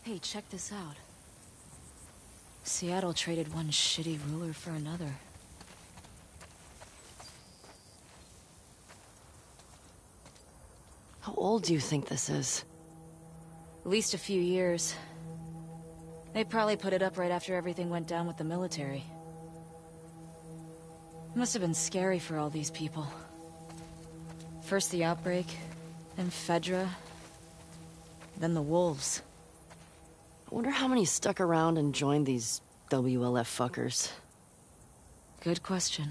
Hey, check this out. Seattle traded one shitty ruler for another. How old do you think this is? At least a few years. They probably put it up right after everything went down with the military. It must have been scary for all these people. First the outbreak, then Fedra, then the wolves. I wonder how many stuck around and joined these WLF fuckers. Good question.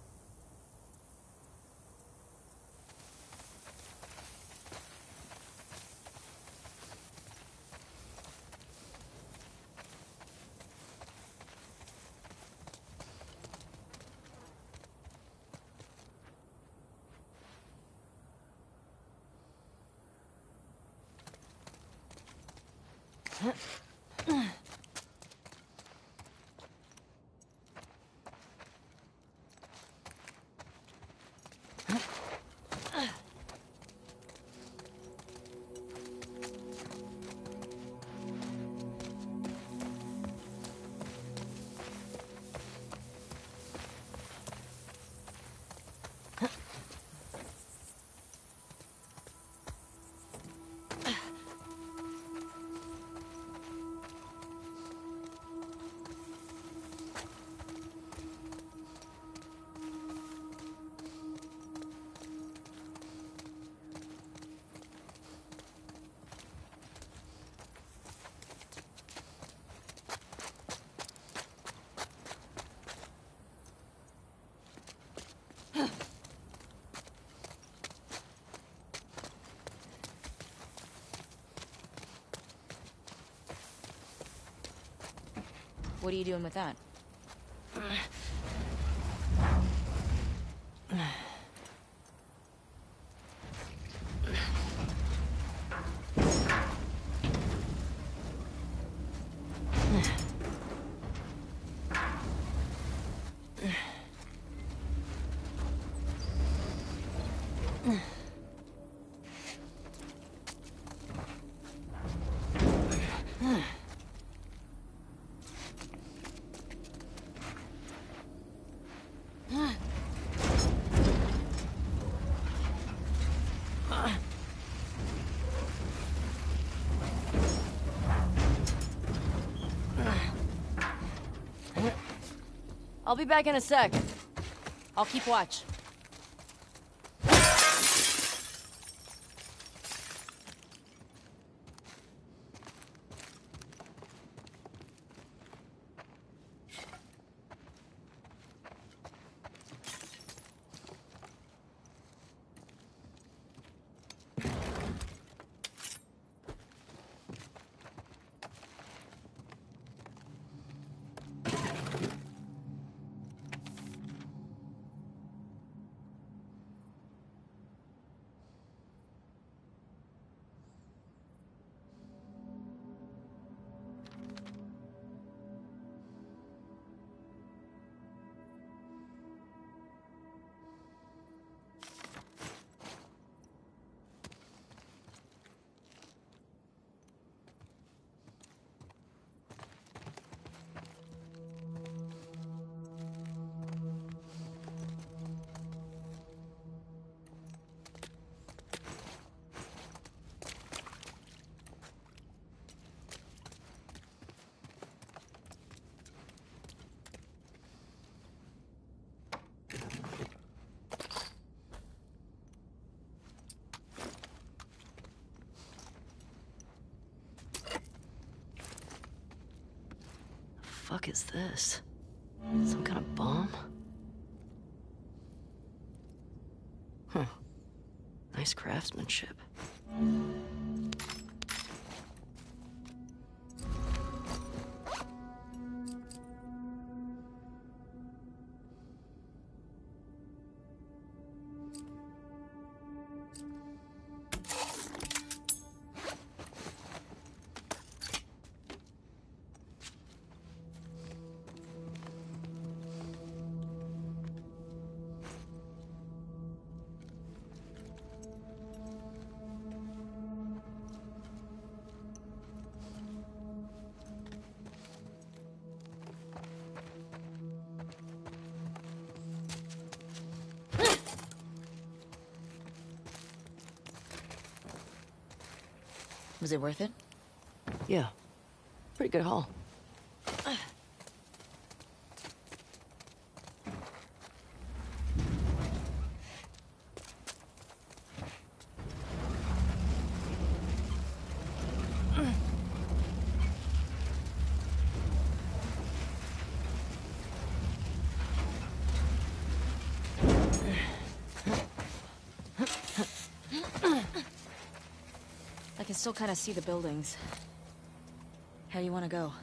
What are you doing with that? I'll be back in a sec. I'll keep watch. Fuck is this? Some kind of bomb? Huh. Nice craftsmanship. Was it worth it? Yeah. Pretty good haul. I can still kind of see the buildings. How do you want to go?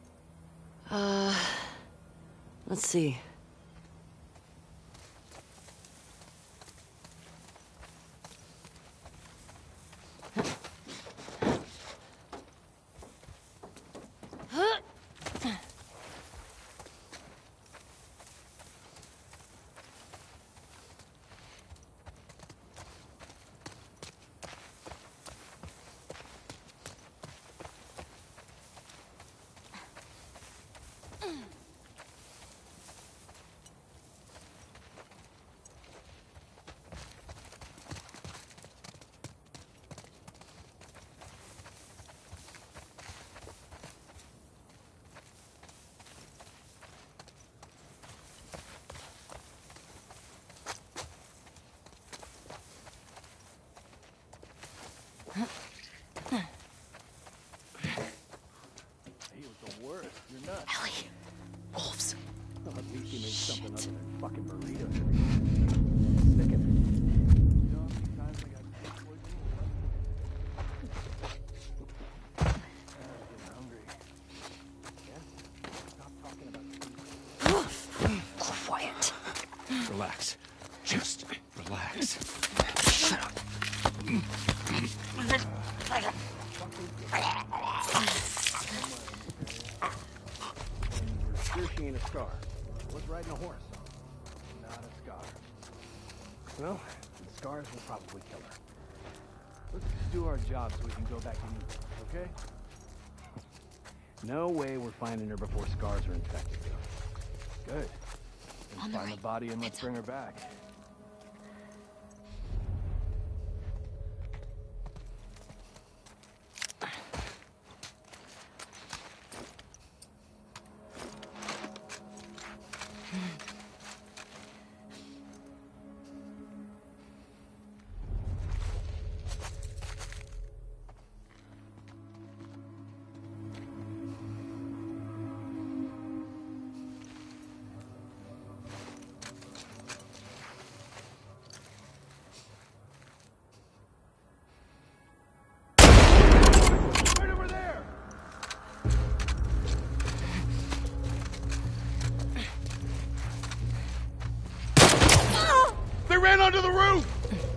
Let's see. Ellie! Wolves! Well, at least you made something other than fucking burritos. Sick of it. You know how many times I got food poisoning? I'm getting hungry. Yeah? Stop talking about food. Quiet. Relax. Just relax. Shut up. Sure she ain't a scar. What's riding a horse? Not a scar. Well, the scars will probably kill her. Let's just do our job so we can go back to you, okay? No way we're finding her before scars are infected. Good. Then On the find the right. body and let's bring her back. Right over there! They ran onto the roof!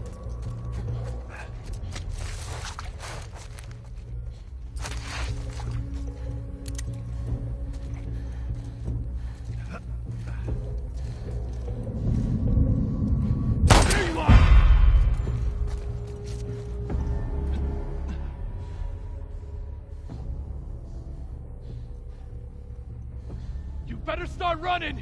There you are! You better start running!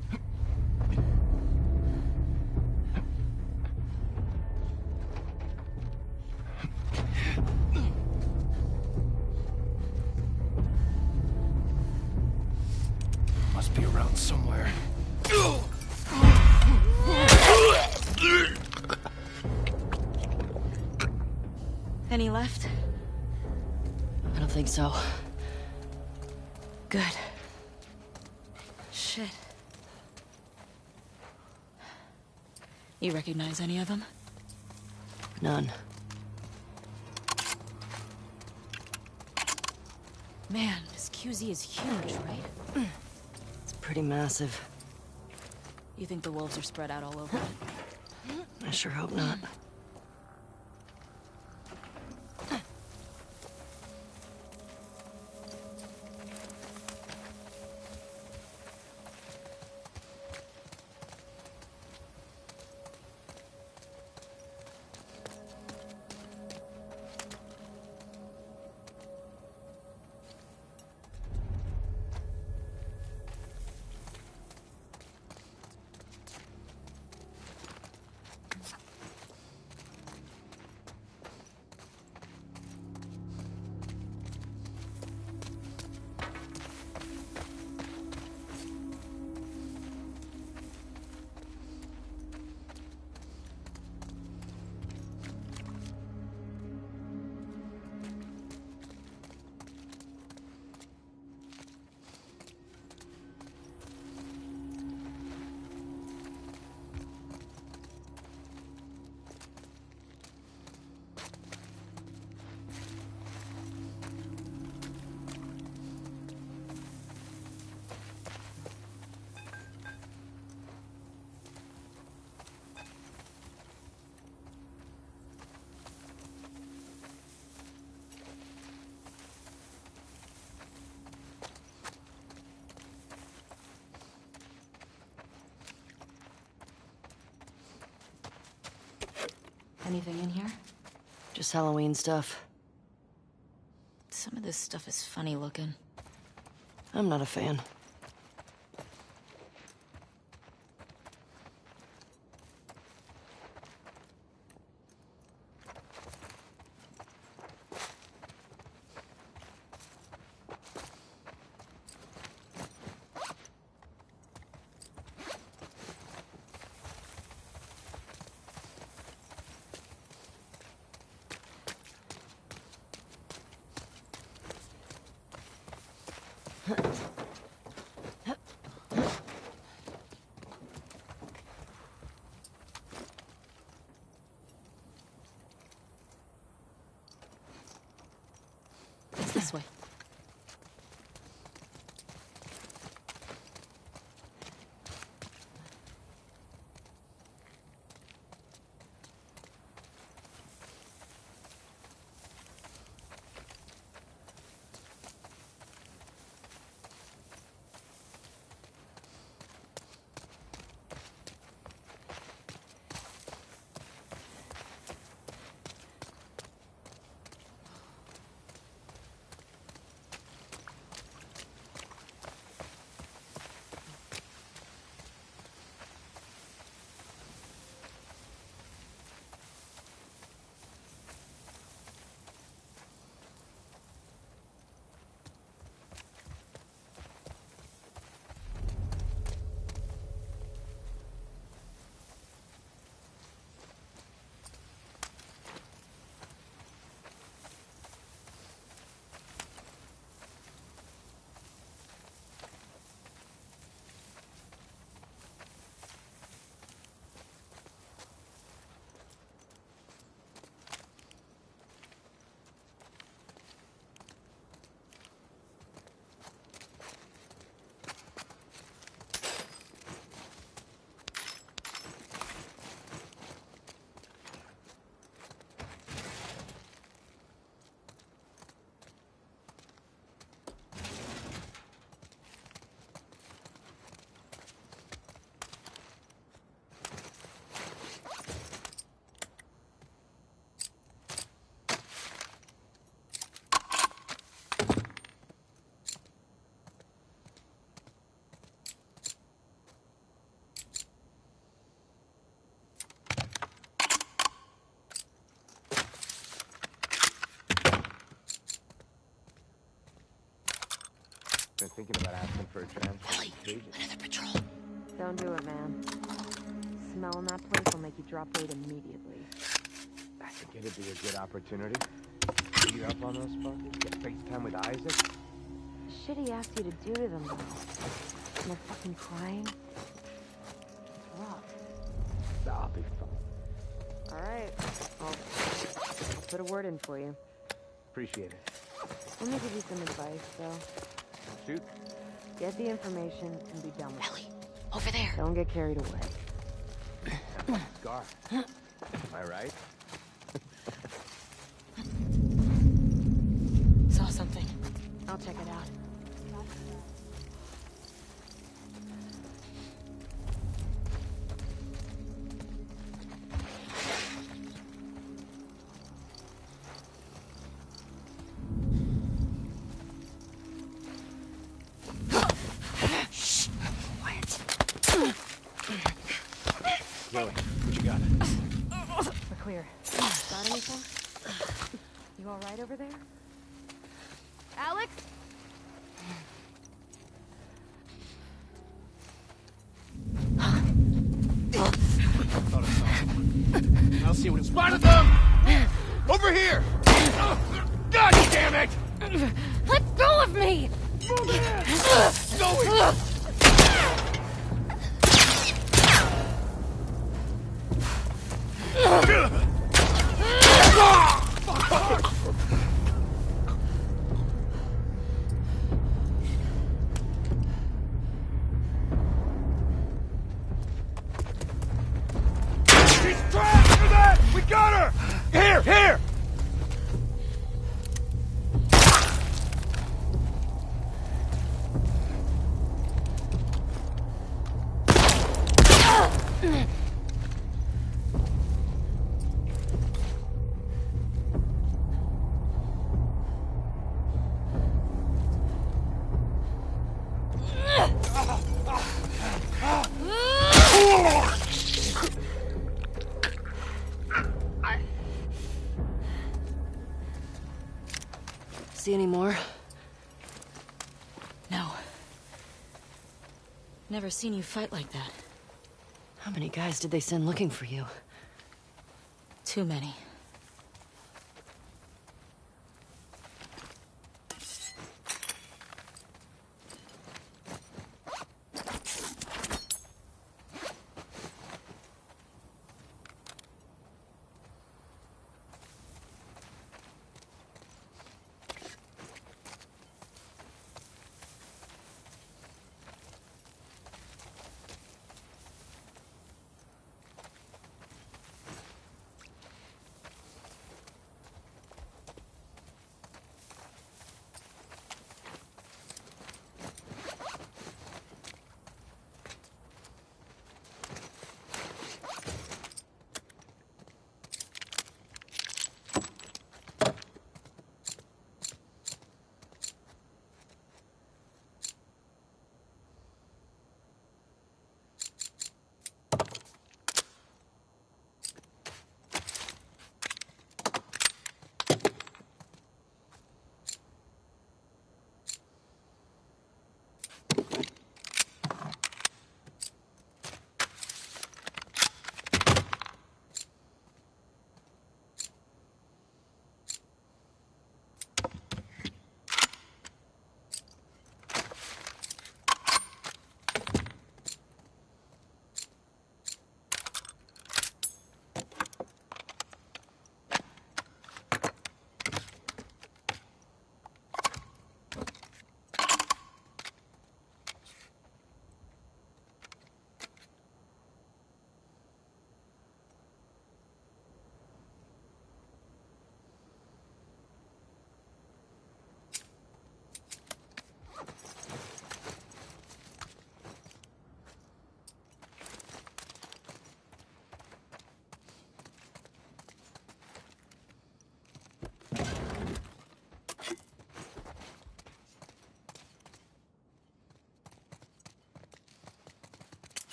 Must be around somewhere. Any left? I don't think so. Good. Shit. You recognize any of them? None. Man, this QZ is huge, right? It's pretty massive. You think the wolves are spread out all over it? I sure hope not. anything in here? Just Halloween stuff. Some of this stuff is funny looking. I'm not a fan. It's this way. Been thinking about asking for a transfer. Ellie, another patrol. Don't do it, man. Smelling that place will make you drop weight immediately. I think it'd be a good opportunity. Beat up on those fuckers, get FaceTime with Isaac. The shit he asked you to do to them, though. And they're fucking crying. It's rough. I'll be fine. Alright. I'll put a word in for you. Appreciate it. Let me give you some advice, though. Shoot. Get the information and be done with it. Ellie, over there. Don't get carried away. Scar. Am I right? Saw something. I'll check it out. Chloe, what you got? We're clear. Got anything? You alright over there? Alex? I'll see what it's. Spotted them! Over here! God damn it! Let go of me! Move it! Go! She's trapped! Look at that! We got her! Here! Here! see any more? No. Never seen you fight like that. How many guys did they send looking for you? Too many.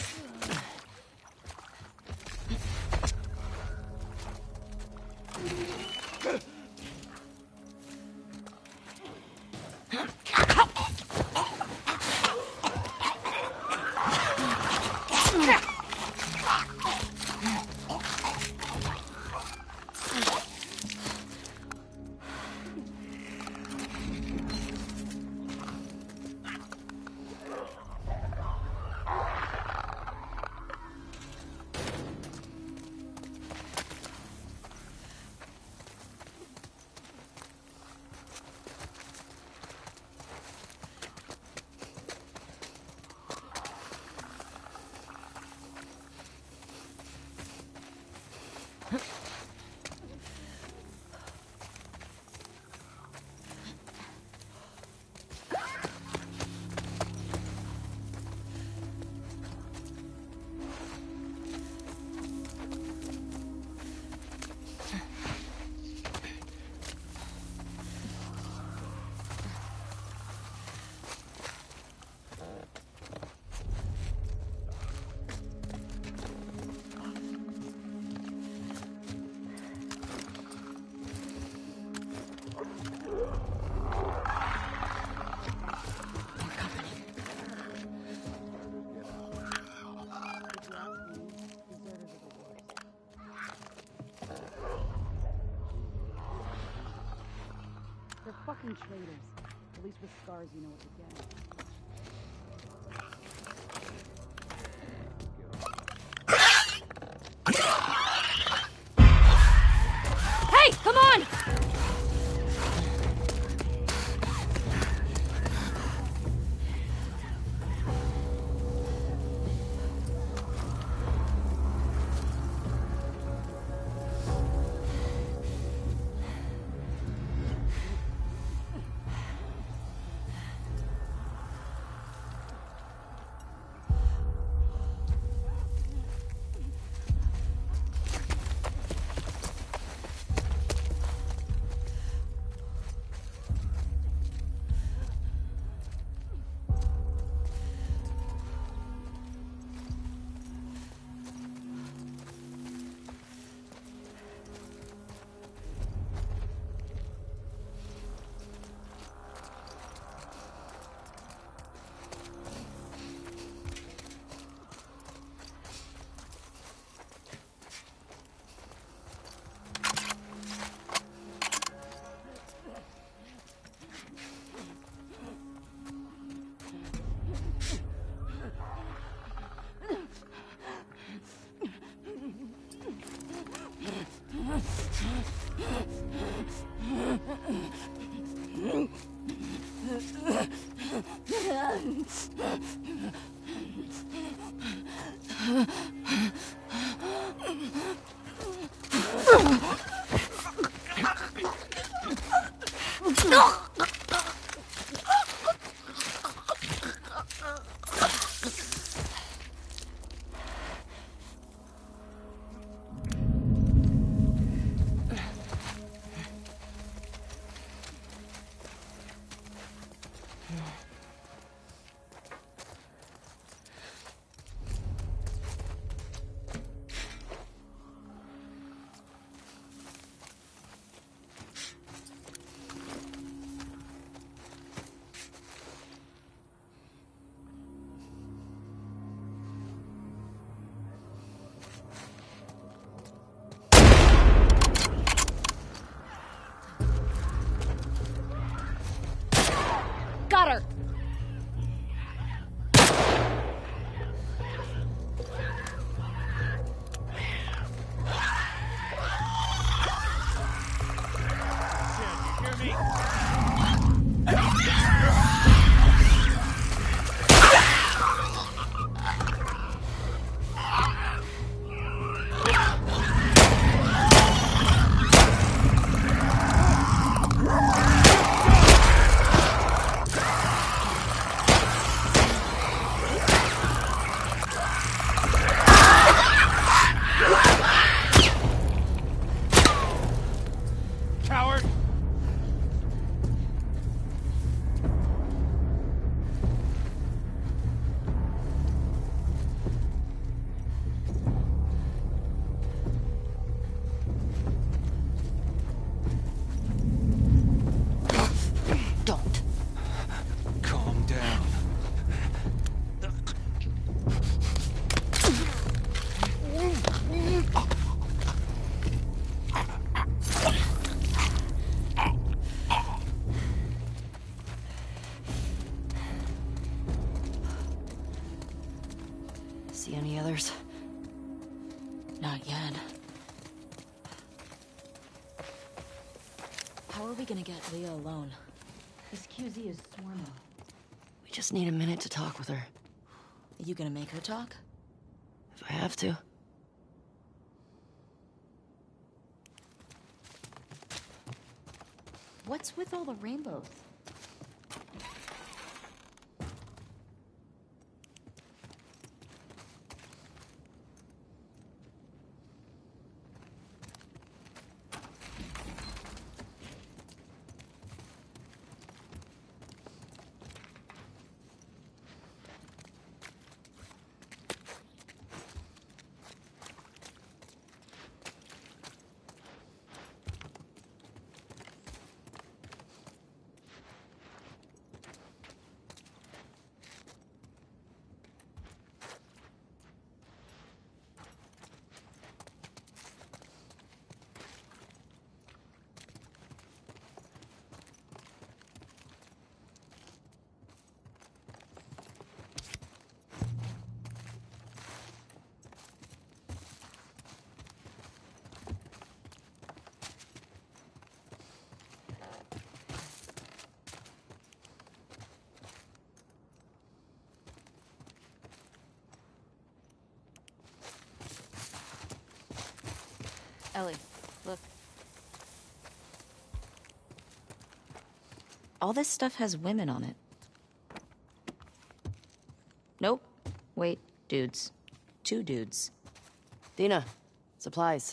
They're fucking traitors. At least with scars, you know what to get. Hey, come on! Not yet. How are we gonna get Leah alone? This QZ is swarming. We just need a minute to talk with her. Are you gonna make her talk? If I have to. What's with all the rainbows? Ellie, look. All this stuff has women on it. Nope. Wait, dudes. 2 dudes. Dina, supplies.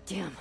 Damn.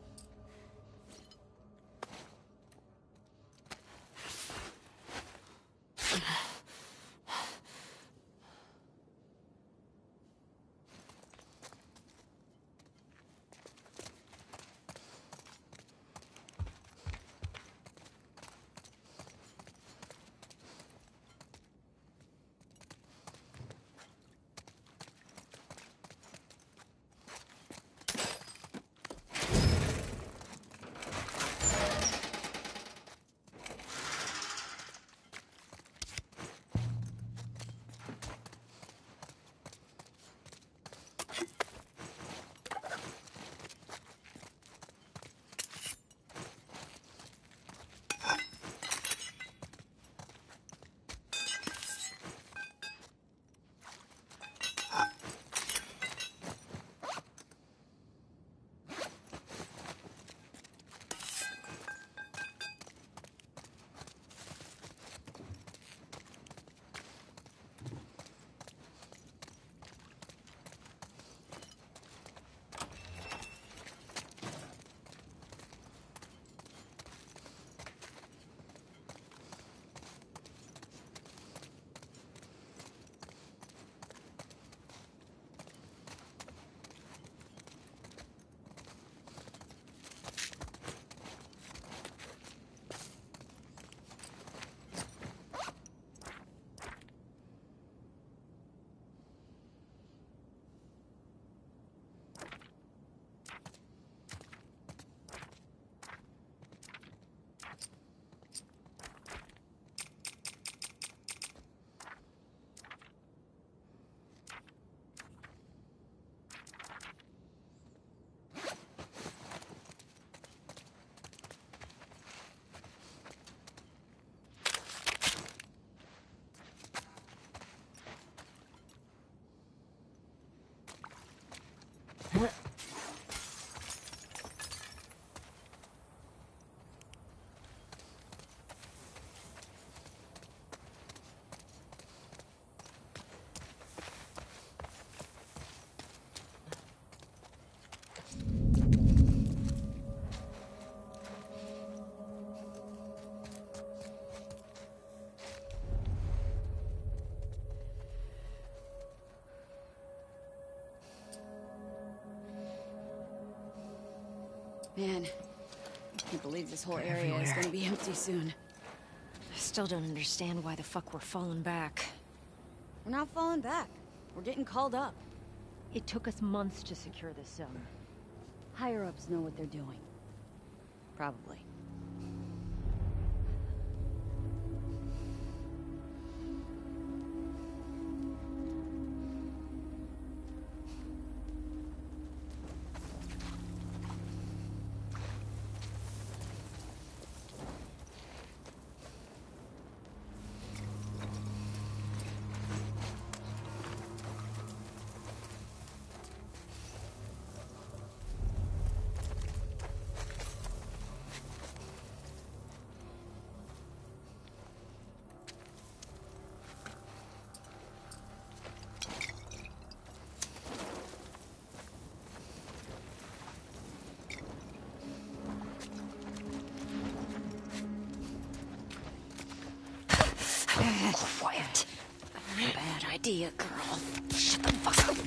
Man, I can't believe this whole area is gonna be empty soon. I still don't understand why the fuck we're falling back. We're not falling back. We're getting called up. It took us months to secure this zone. Higher-ups know what they're doing. Probably. Quiet. Bad idea, girl. Shut the fuck up.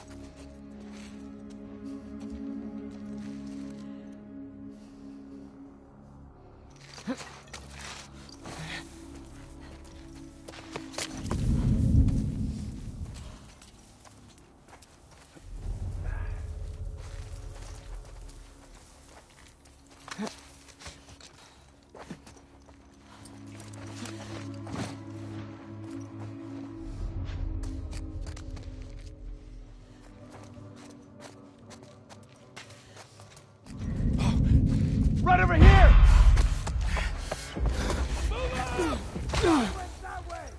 Right over here! Move out! That way!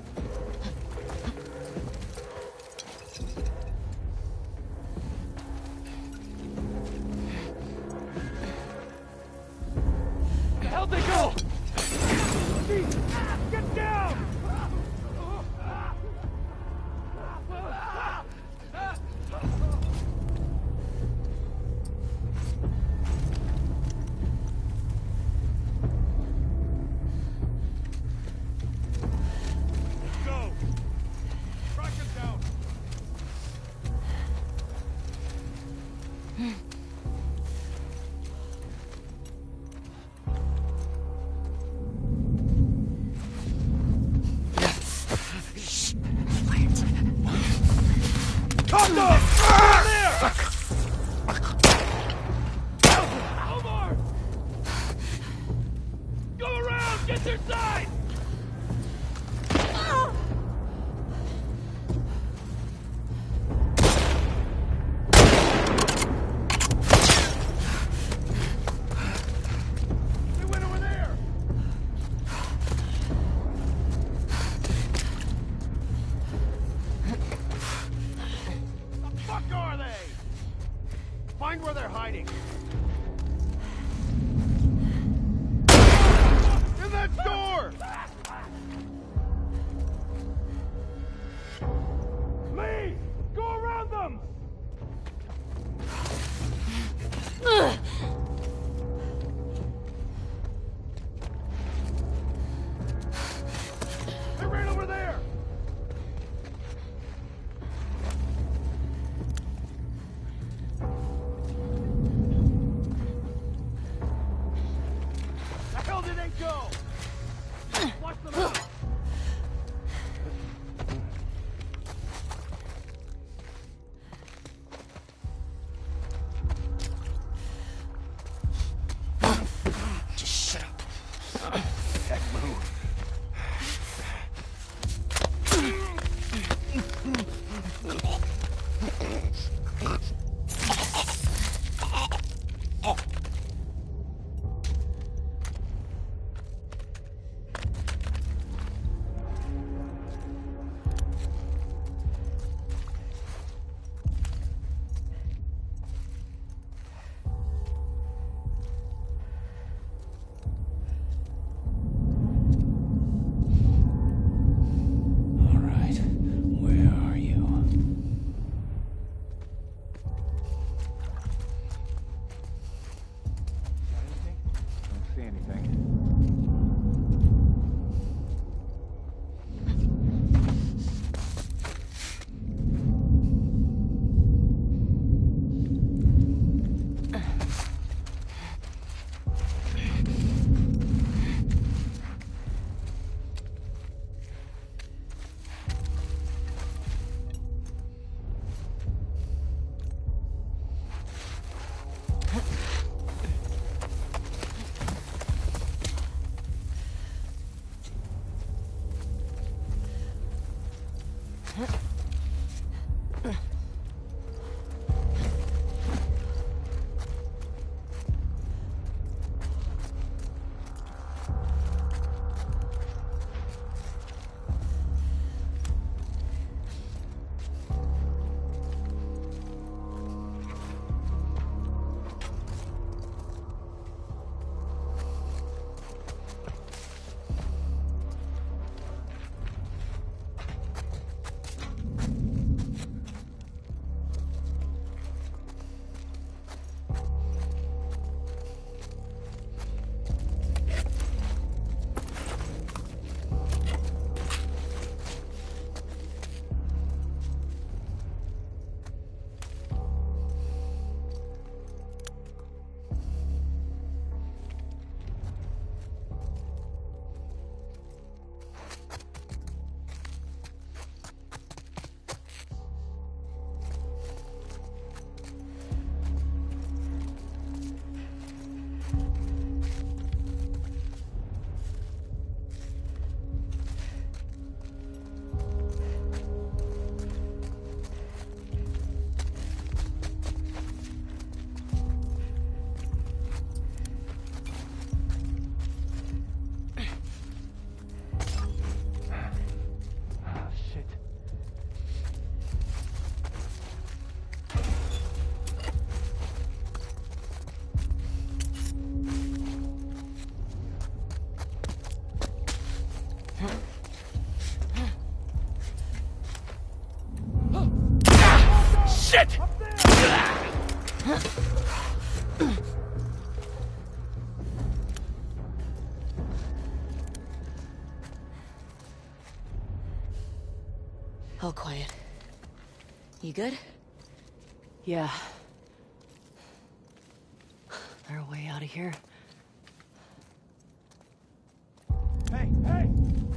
The hell they go? Jesus! Get down! Find where they're hiding. In that door! Lee! Go around them! They ran over there! Did they go? Watch them out! Just shut up. Heck, move. Shit! All quiet. You good? Yeah. They're a way out of here. Hey, hey!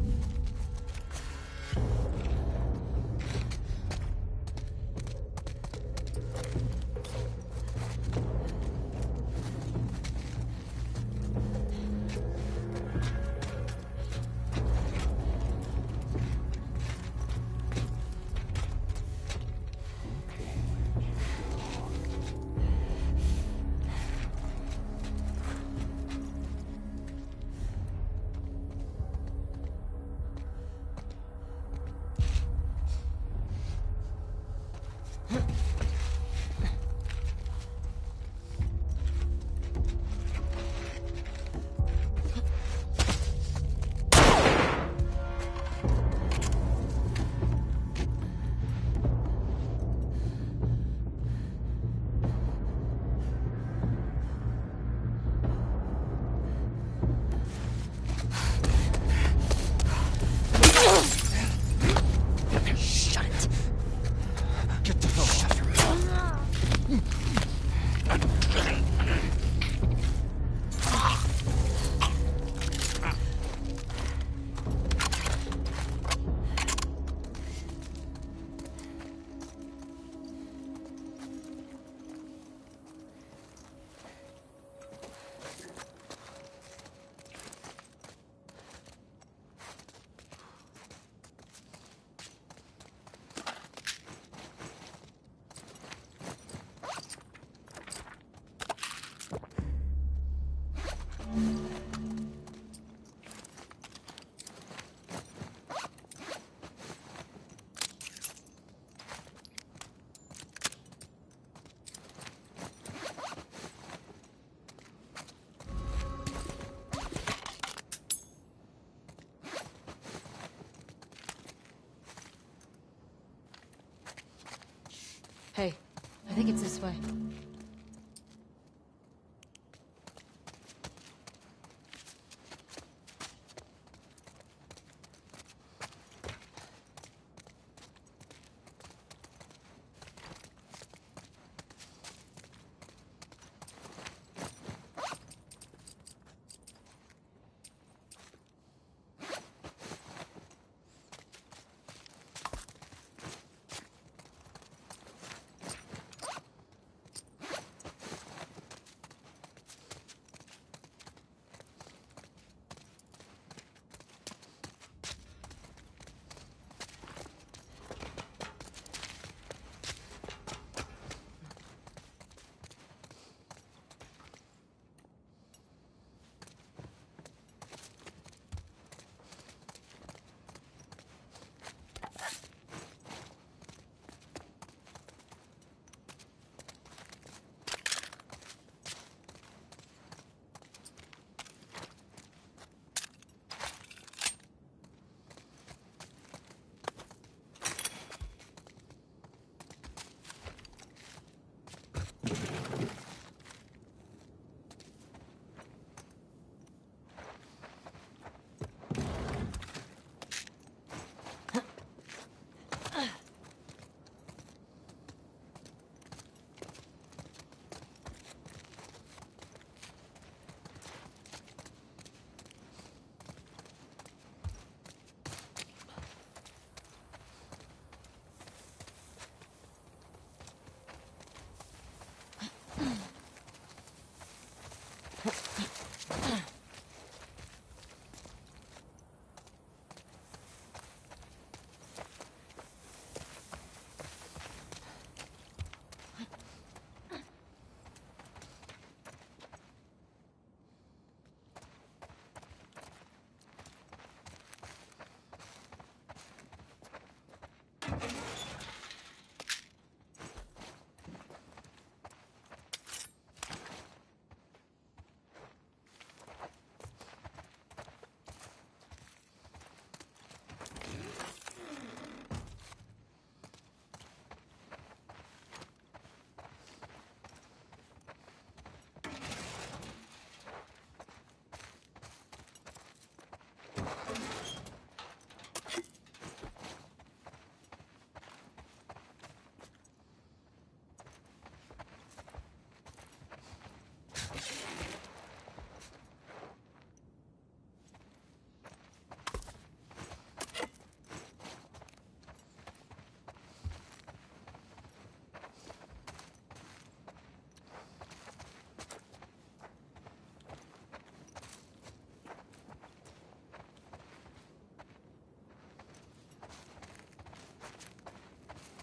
Shut it. Get the hell off your Hey, I think it's this way.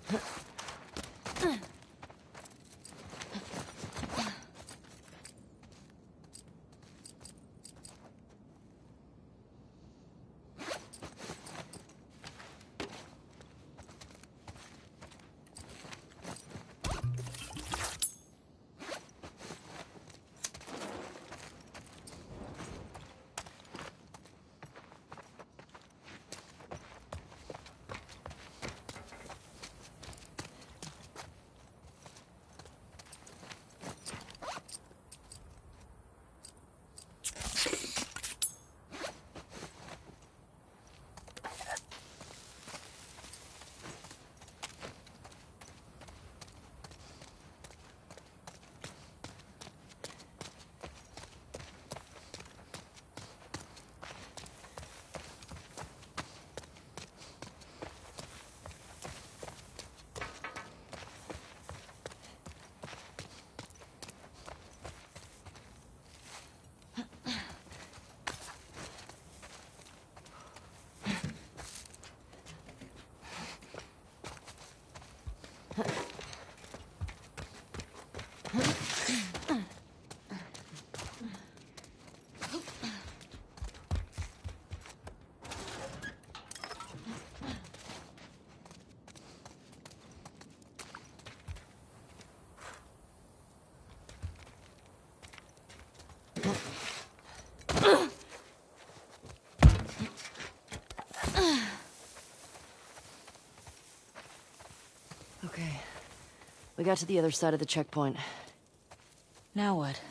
Okay. We got to the other side of the checkpoint. Now what?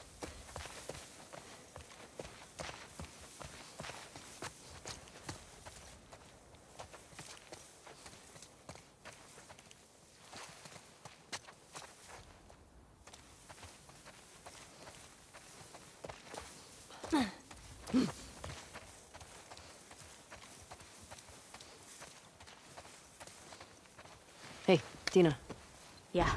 Hey, Tina. Yeah.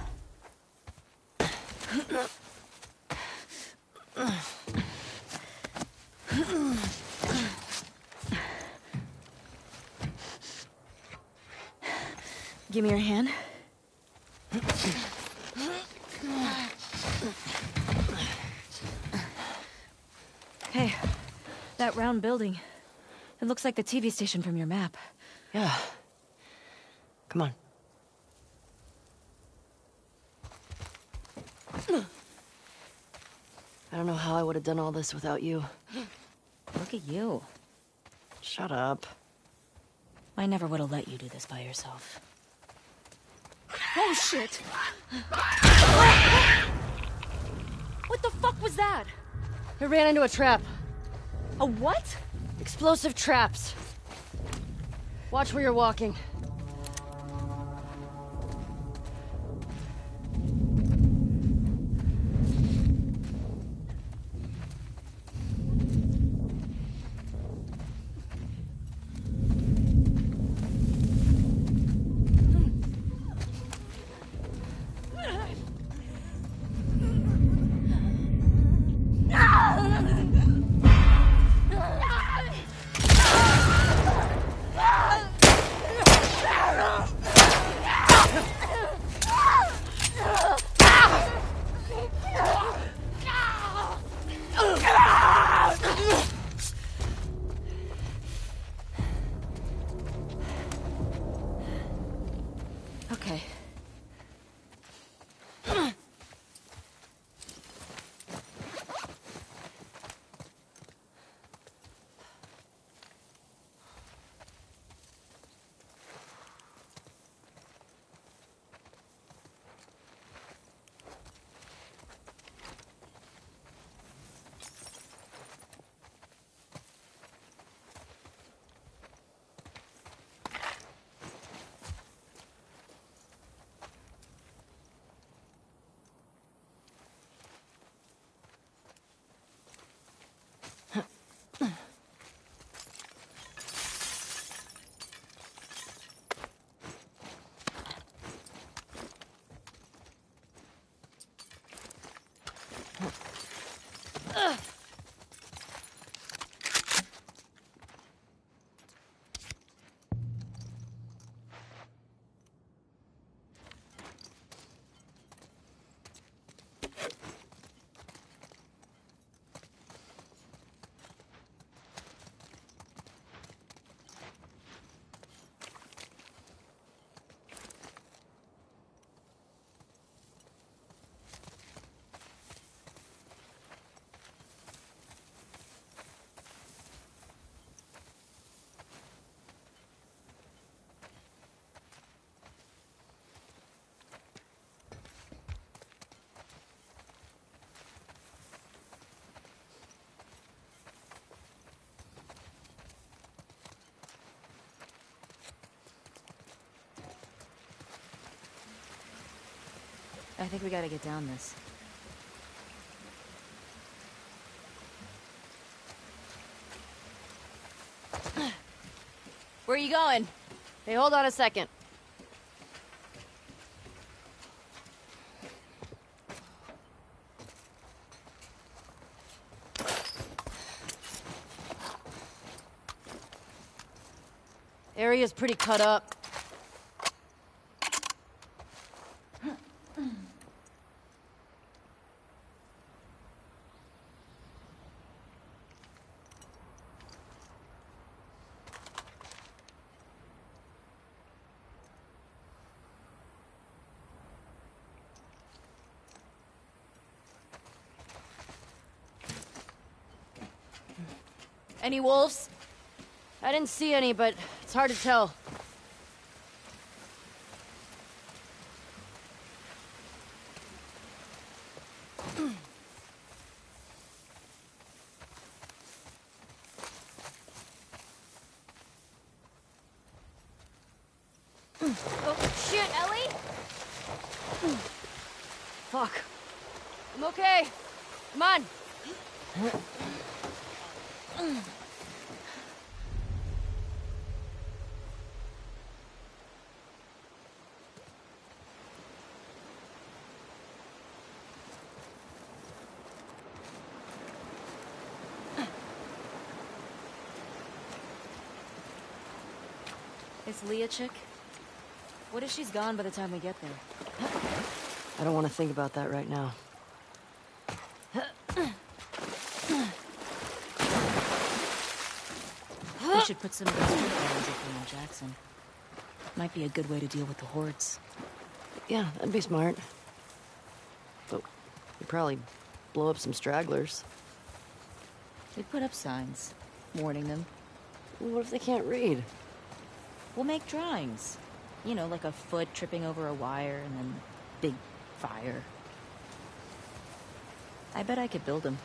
Give me your hand. Hey, that round building. It looks like the TV station from your map. Yeah. Come on. I don't know how I would have done all this without you. Look at you. Shut up. I never would have let you do this by yourself. Oh, shit! What the fuck was that? I ran into a trap. A what? Explosive traps. Watch where you're walking. Okay. I think we gotta get down this. Where are you going? Hey, hold on a second. Area's pretty cut up. Any wolves? I didn't see any, but it's hard to tell. Oh, shit, Ellie? Fuck. I'm okay. Come on. Is Leah chick? What if she's gone by the time we get there? I don't want to think about that right now. We should put some of those street fires up around Jackson. Might be a good way to deal with the hordes. Yeah, that'd be smart. But we'd probably blow up some stragglers. We put up signs, warning them. What if they can't read? We'll make drawings. You know, like a foot tripping over a wire and then big fire. I bet I could build them.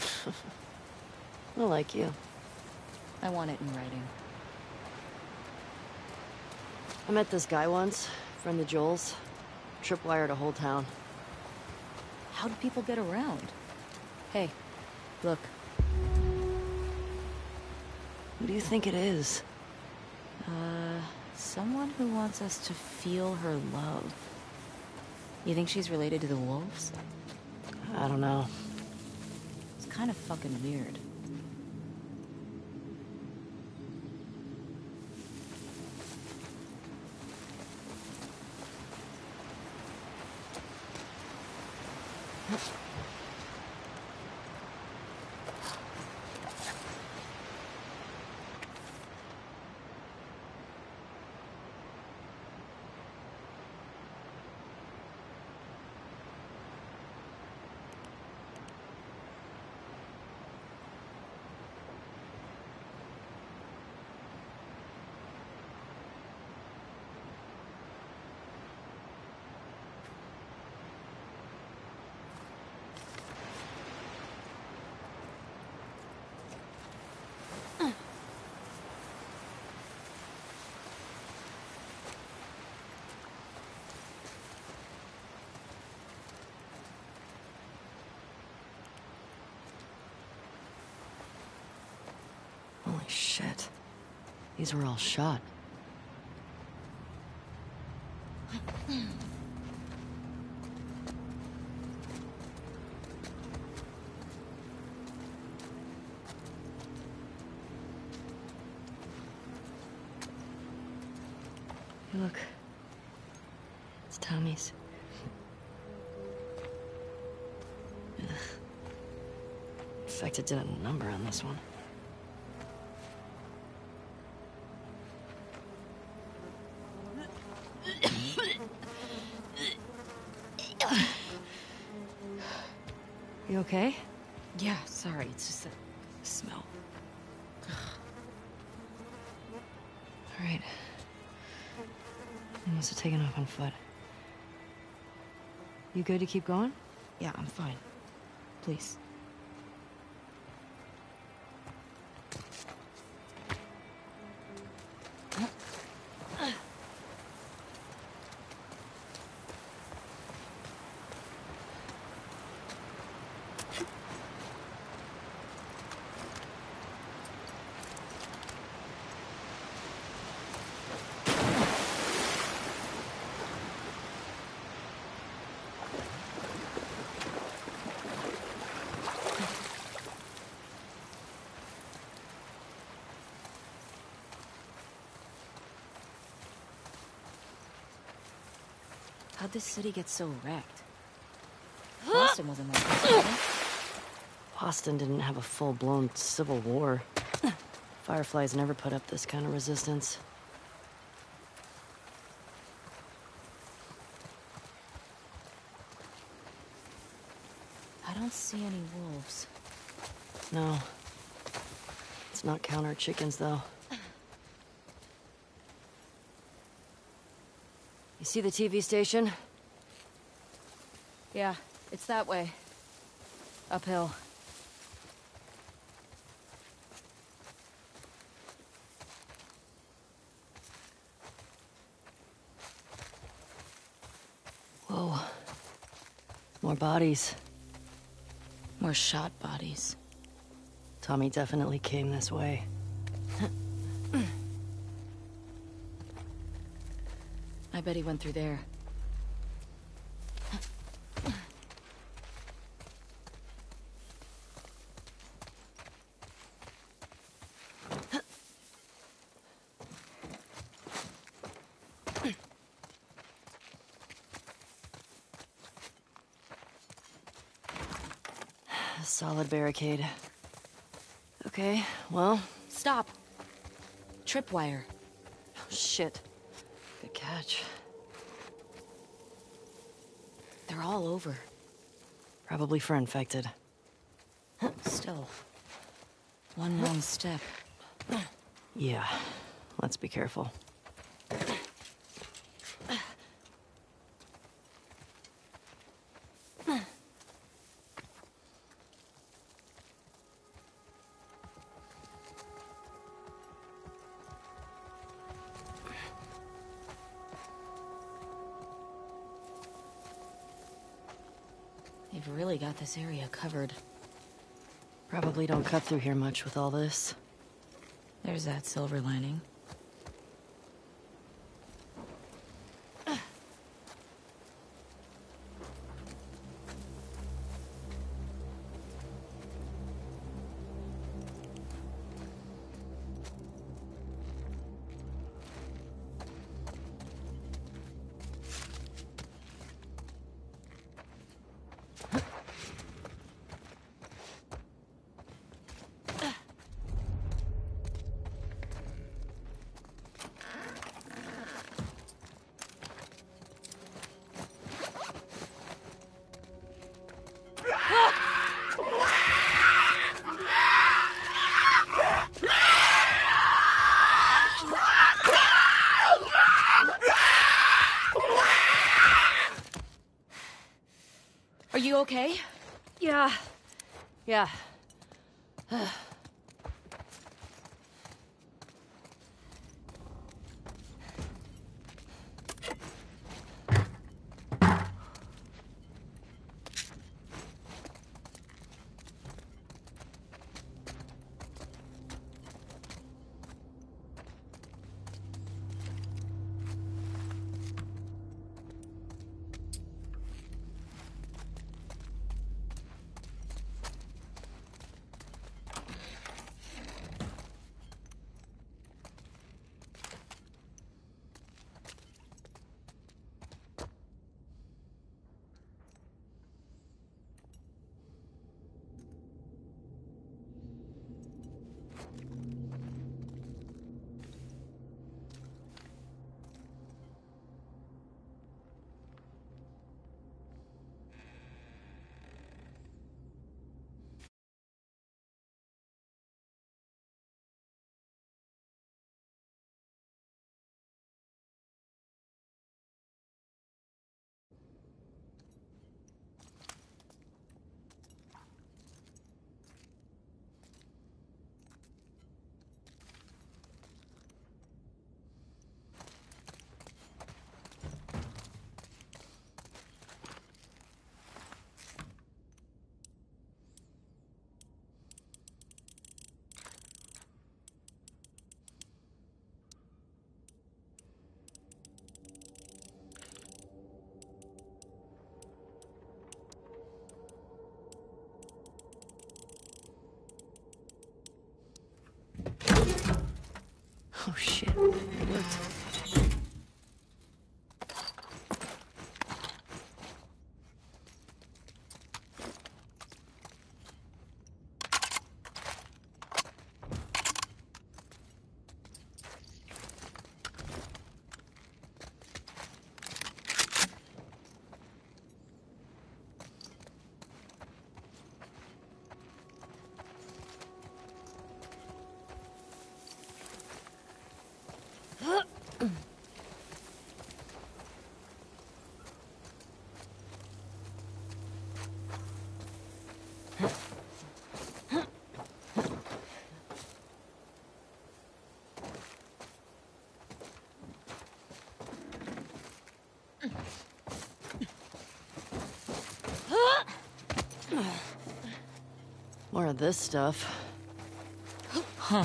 I like you. I want it in writing. I met this guy once, friend of Joel's. Tripwired a whole town. How do people get around? Hey, look. Who do you think it is? Someone who wants us to feel her love. You think she's related to the wolves? I don't know. It's kind of fucking weird. Holy shit. These were all shot. Hey, look. It's Tommy's. Ugh. Infected did a number on this one. You okay? Yeah, sorry, it's just a smell. All right. You must have taken off on foot. You good to keep going? Yeah, I'm fine. Please. How'd this city get so wrecked? Boston wasn't like this, was it? Boston didn't have a full-blown civil war. Fireflies never put up this kind of resistance. I don't see any wolves. No. Let's not count our chickens, though. You see the TV station? Yeah, it's that way. Uphill. Whoa. More bodies. More shot bodies. Tommy definitely came this way. I bet he went through there. Solid barricade. Okay, well... Stop! Tripwire. Oh, shit. Good catch. They're all over. Probably for infected. Still. One wrong step. Yeah, let's be careful. They've really got this area covered. Probably don't cut through here much with all this. There's that silver lining. Are you okay? Yeah. Yeah. More of this stuff. Huh.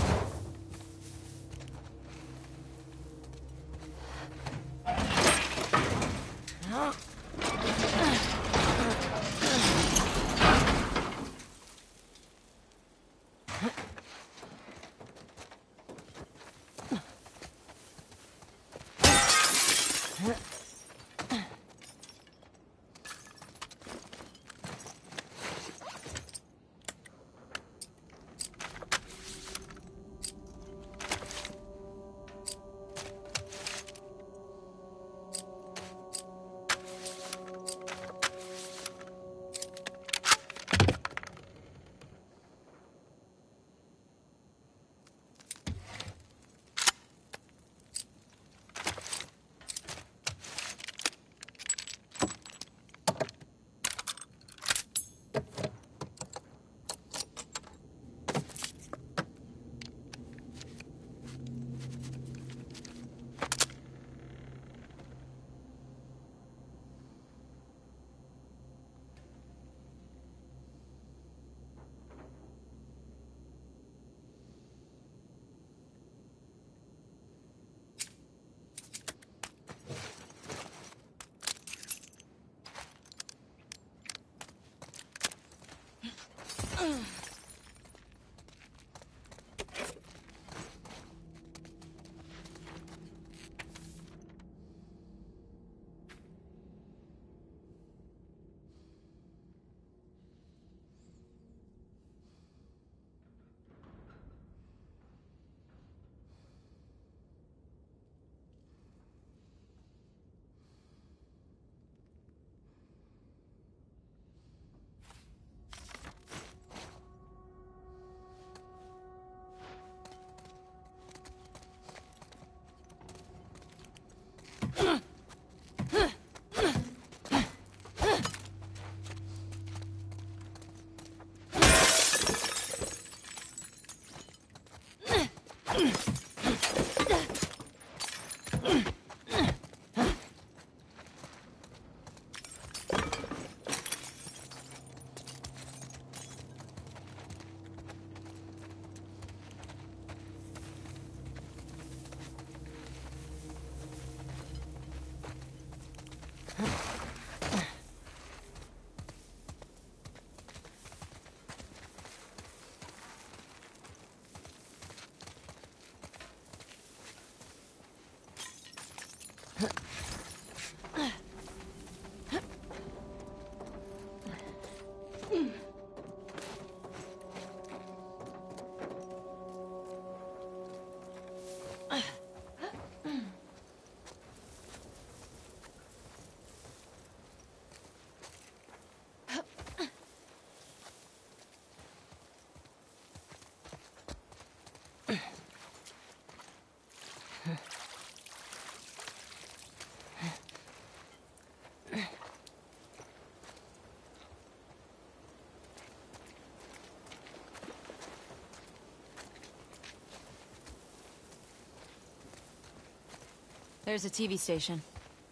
There's a TV station.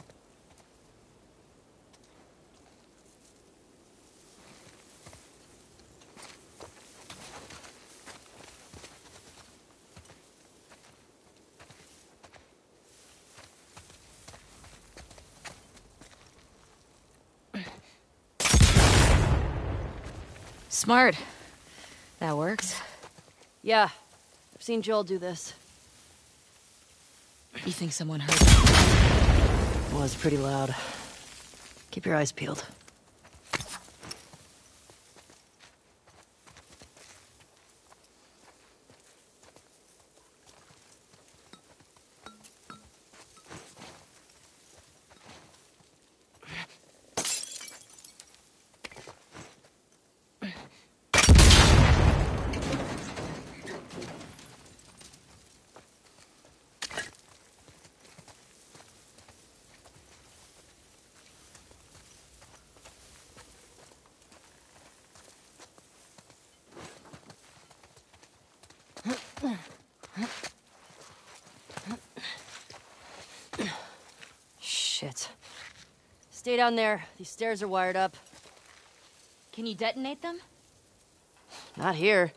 Smart. That works. Yeah, I've seen Joel do this. You think someone heard that? It was pretty loud. Keep your eyes peeled. Shit. Stay down there. These stairs are wired up. Can you detonate them? Not here.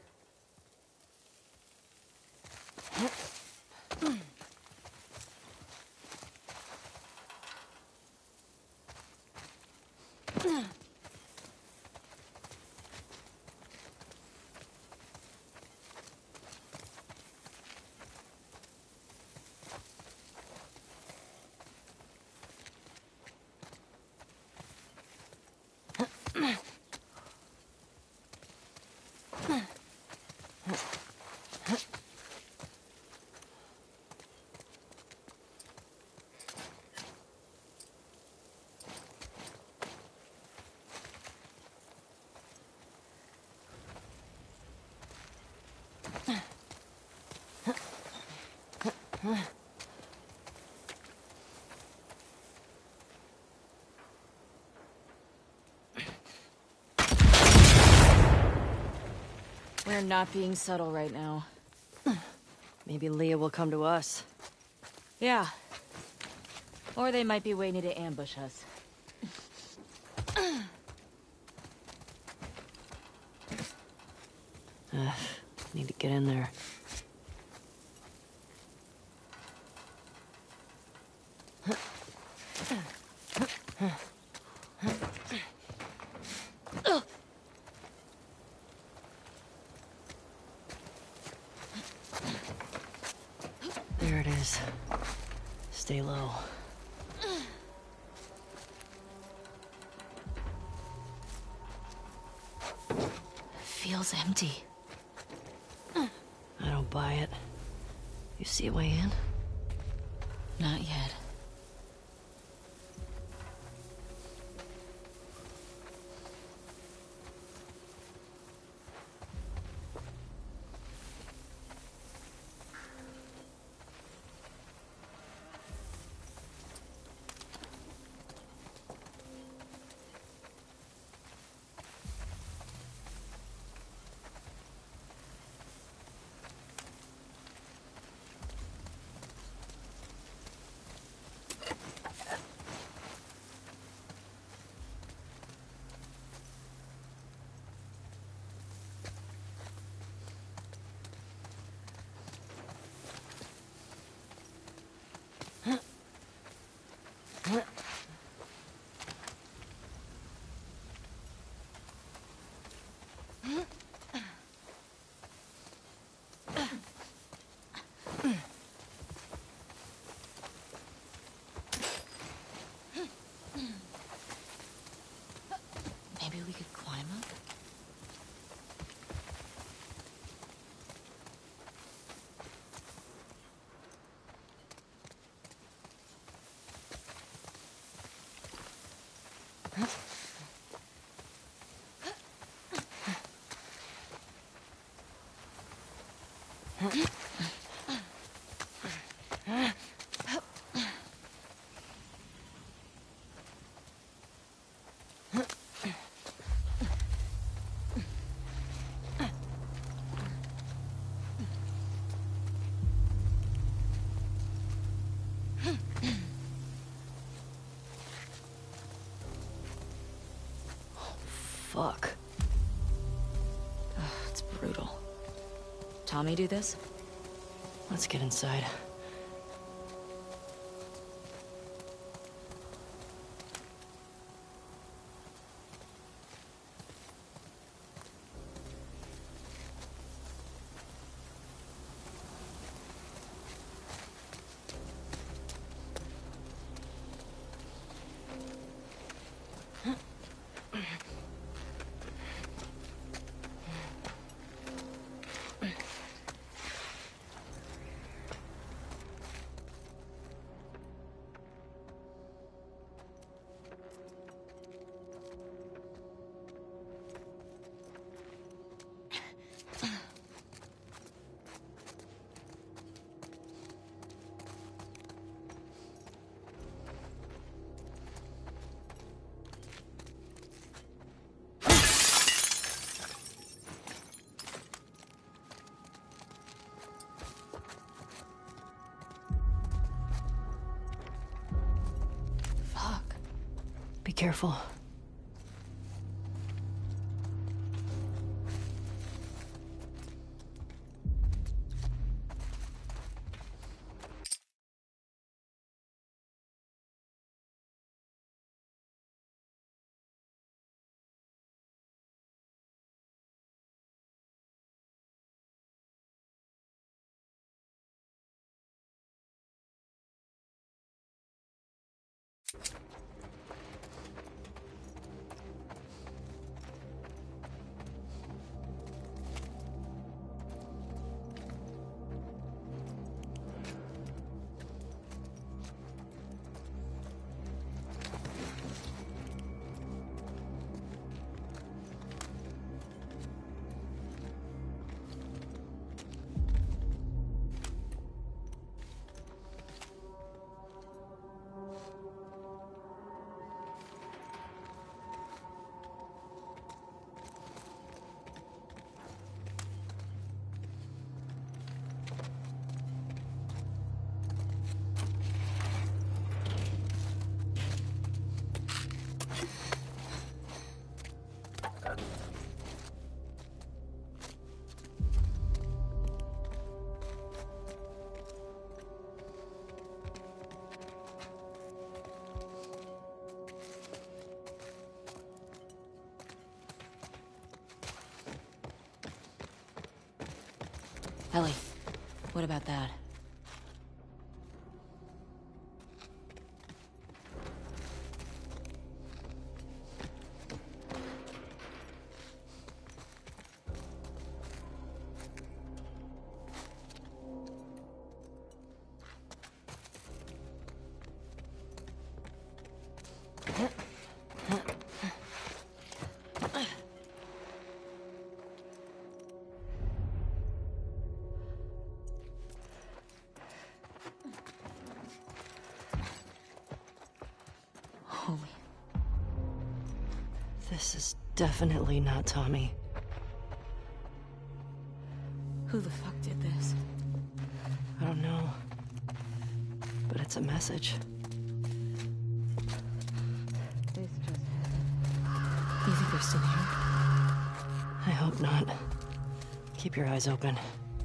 We're not being subtle right now. Maybe Leah will come to us. Yeah. Or they might be waiting to ambush us. Need to get in there. There it is. Stay low. Feels empty. I don't buy it. You see a way in? Not yet. Maybe we could climb up? Fuck. It's brutal. Tommy do this? Let's get inside. Be careful. Ellie, what about that? Holy... This is definitely not Tommy. Who the fuck did this? I don't know. But it's a message. This just You think they're still here? I hope not. Keep your eyes open.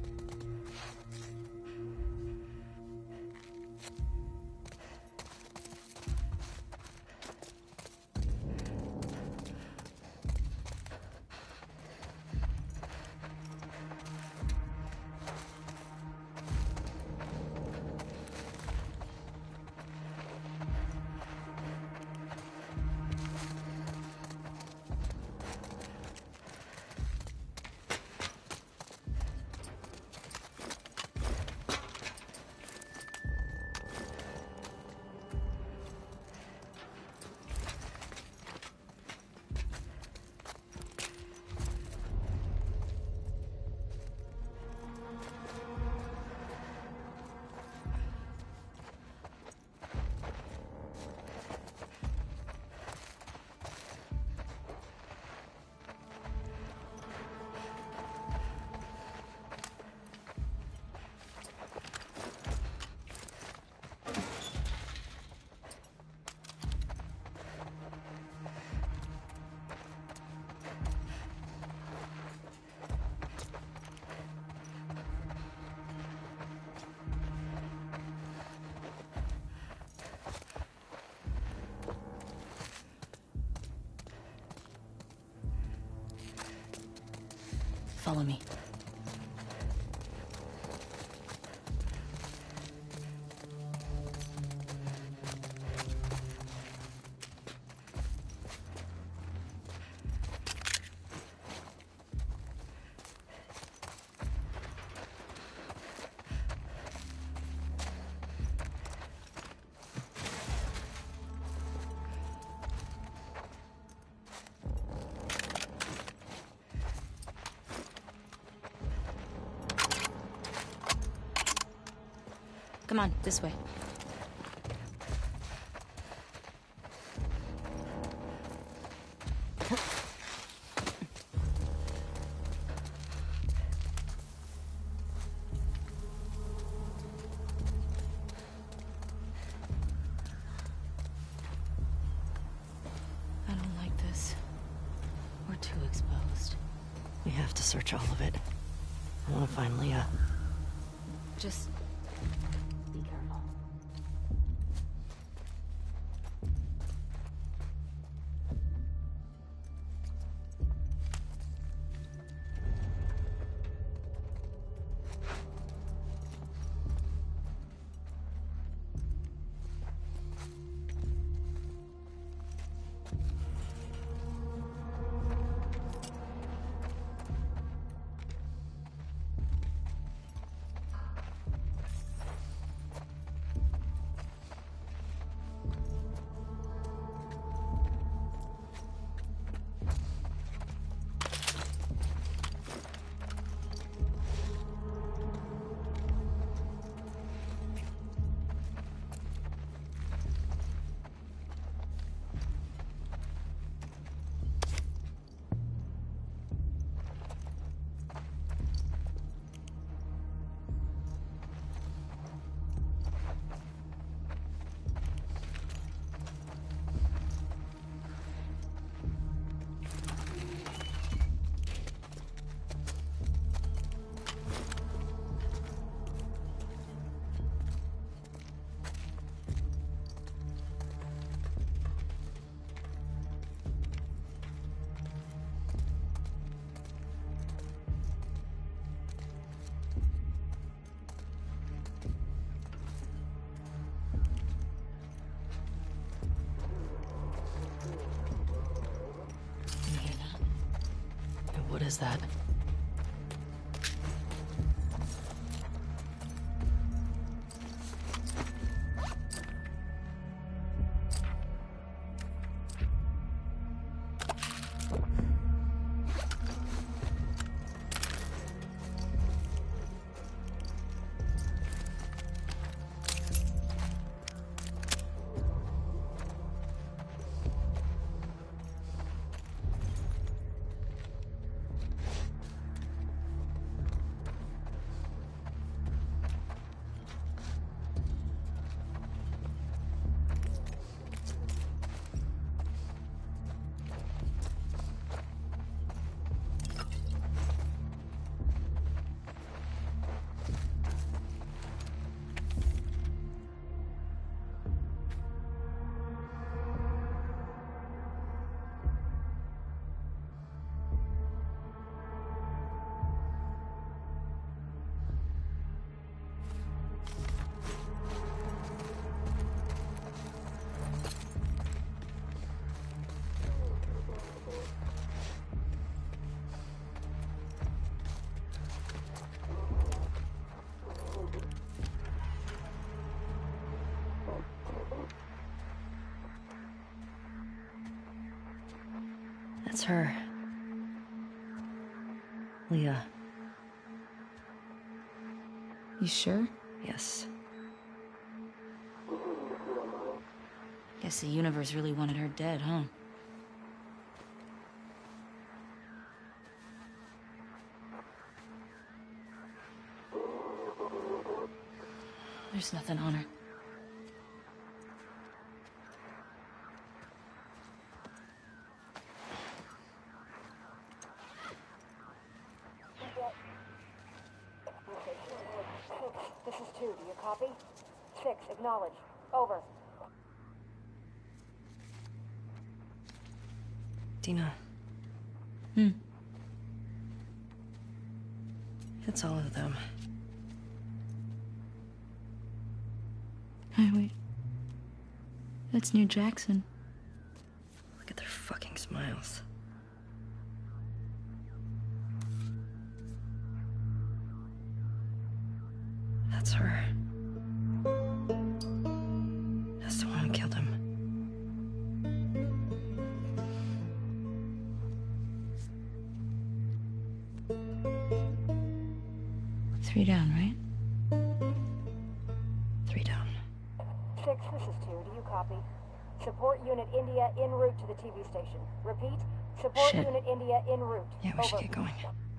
Follow me. Come on, this way. I don't like this. We're too exposed. We have to search all of it. I want to find Leah. Just be careful. What is that? That's her. Leah. You sure? Yes. Guess the universe really wanted her dead, huh? There's nothing on her. This is 2. Do you copy? 6. Acknowledge. Over. Dina. It's all of them. Hey, wait. That's New Jackson. Look at their fucking smiles. That's her. That's the one who killed him. Three down, right? 3 down. 6. This is 2. Do you copy? Support Unit India en route to the TV station. Repeat. Support Shit. Unit India en route. Yeah, we should Over. get going.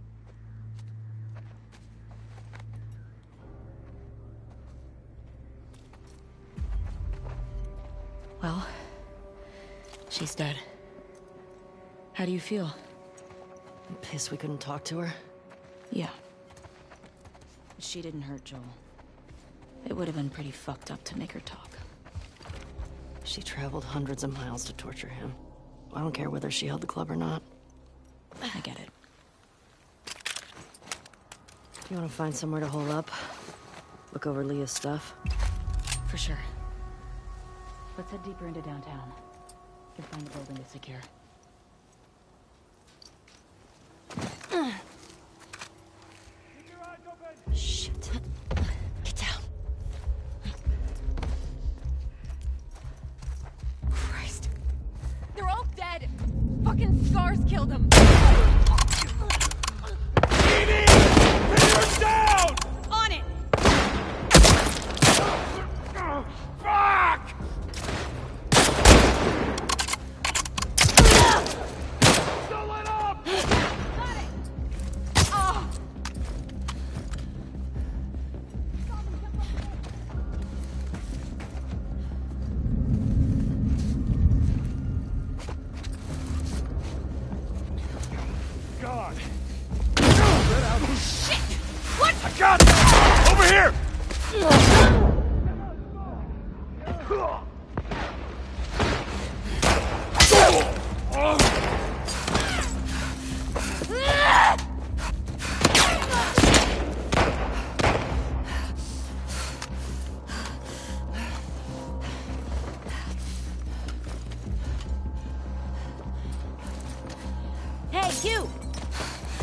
Well, she's dead. How do you feel? I'm pissed we couldn't talk to her. Yeah. She didn't hurt Joel. It would have been pretty fucked up to make her talk. She traveled hundreds of miles to torture him. I don't care whether she held the club or not. I get it. You want to find somewhere to hole up? Look over Leah's stuff? For sure. Let's head deeper into downtown. Can find a building to secure. Shit. Get down. Christ. They're all dead. Fucking scars killed them. Edie! Finish down! On it. Fuck! Still lit up! Got it. Oh. God. Get out. Shit. What? I got it! Over here! Hey, you.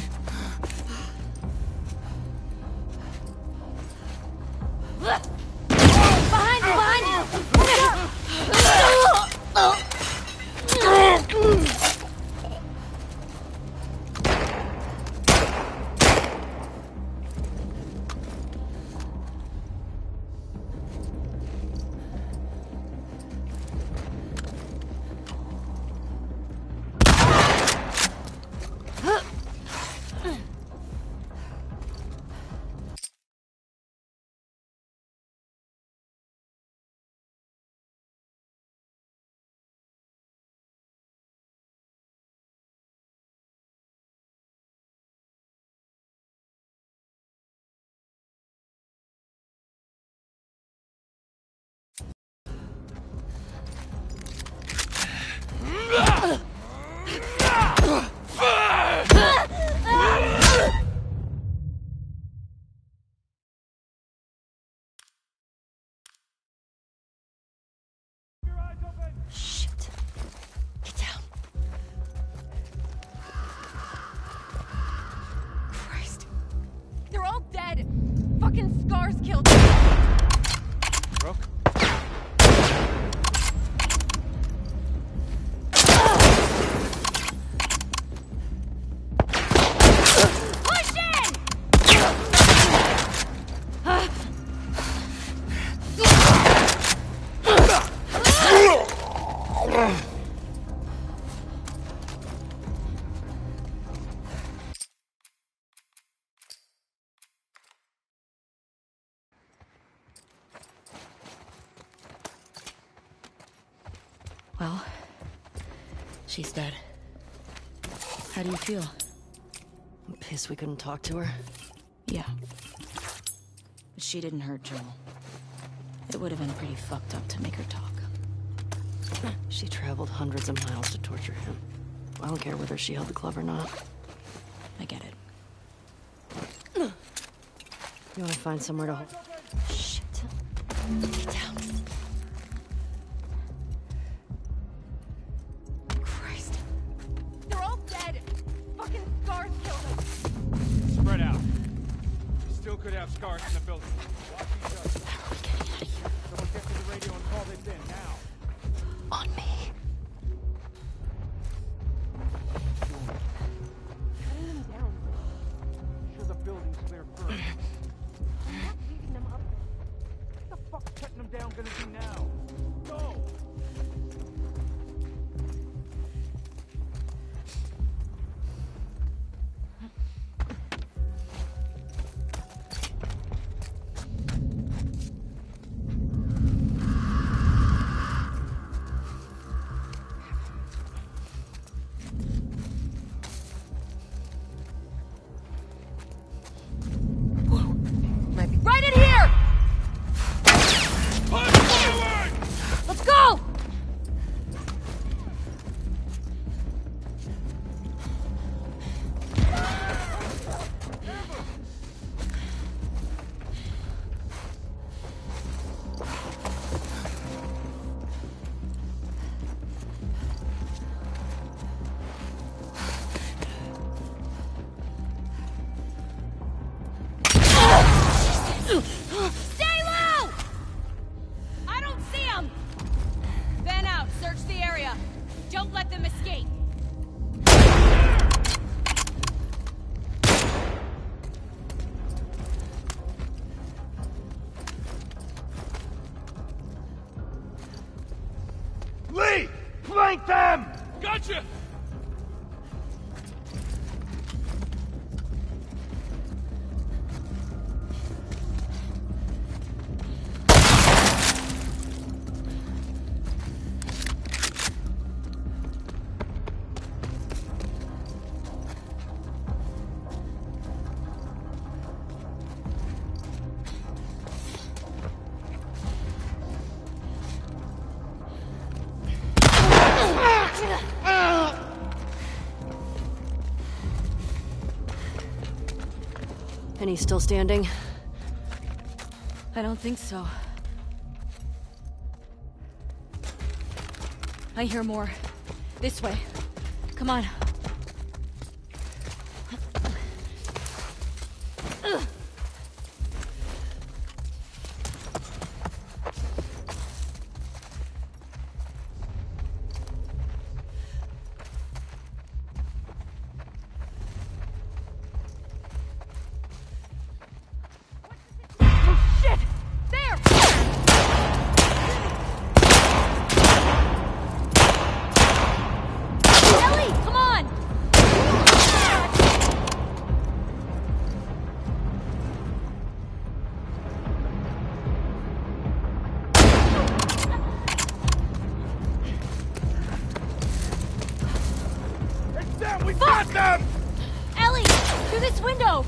Fucking scars killed him! Brooke? Push in! Well, she's dead. How do you feel? I'm pissed we couldn't talk to her. Yeah. But she didn't hurt Joel. It would have been pretty fucked up to make her talk. She traveled hundreds of miles to torture him. I don't care whether she held the glove or not. I get it. You want to find somewhere to hold? Shit. Get down. Christ. They're all dead! Fucking scars killed him! Spread out. We still could have scars in the building. Watch each other. How are we getting out of here? Someone get to the radio and call this in, now. On me. Cutting them down. Sure the building's clear first. I'm not leaving them up there. What the fuck's cutting them down gonna do now? Go! Might be right in here! Push forward! Let's go! Stay low! I don't see them! Van out, search the area. Don't let them escape. Lee! Flank them! Gotcha! And he's still standing? I don't think so. I hear more. This way. Come on. Shit! There! Ellie, come on! It's them! We got them! Ellie, through this window!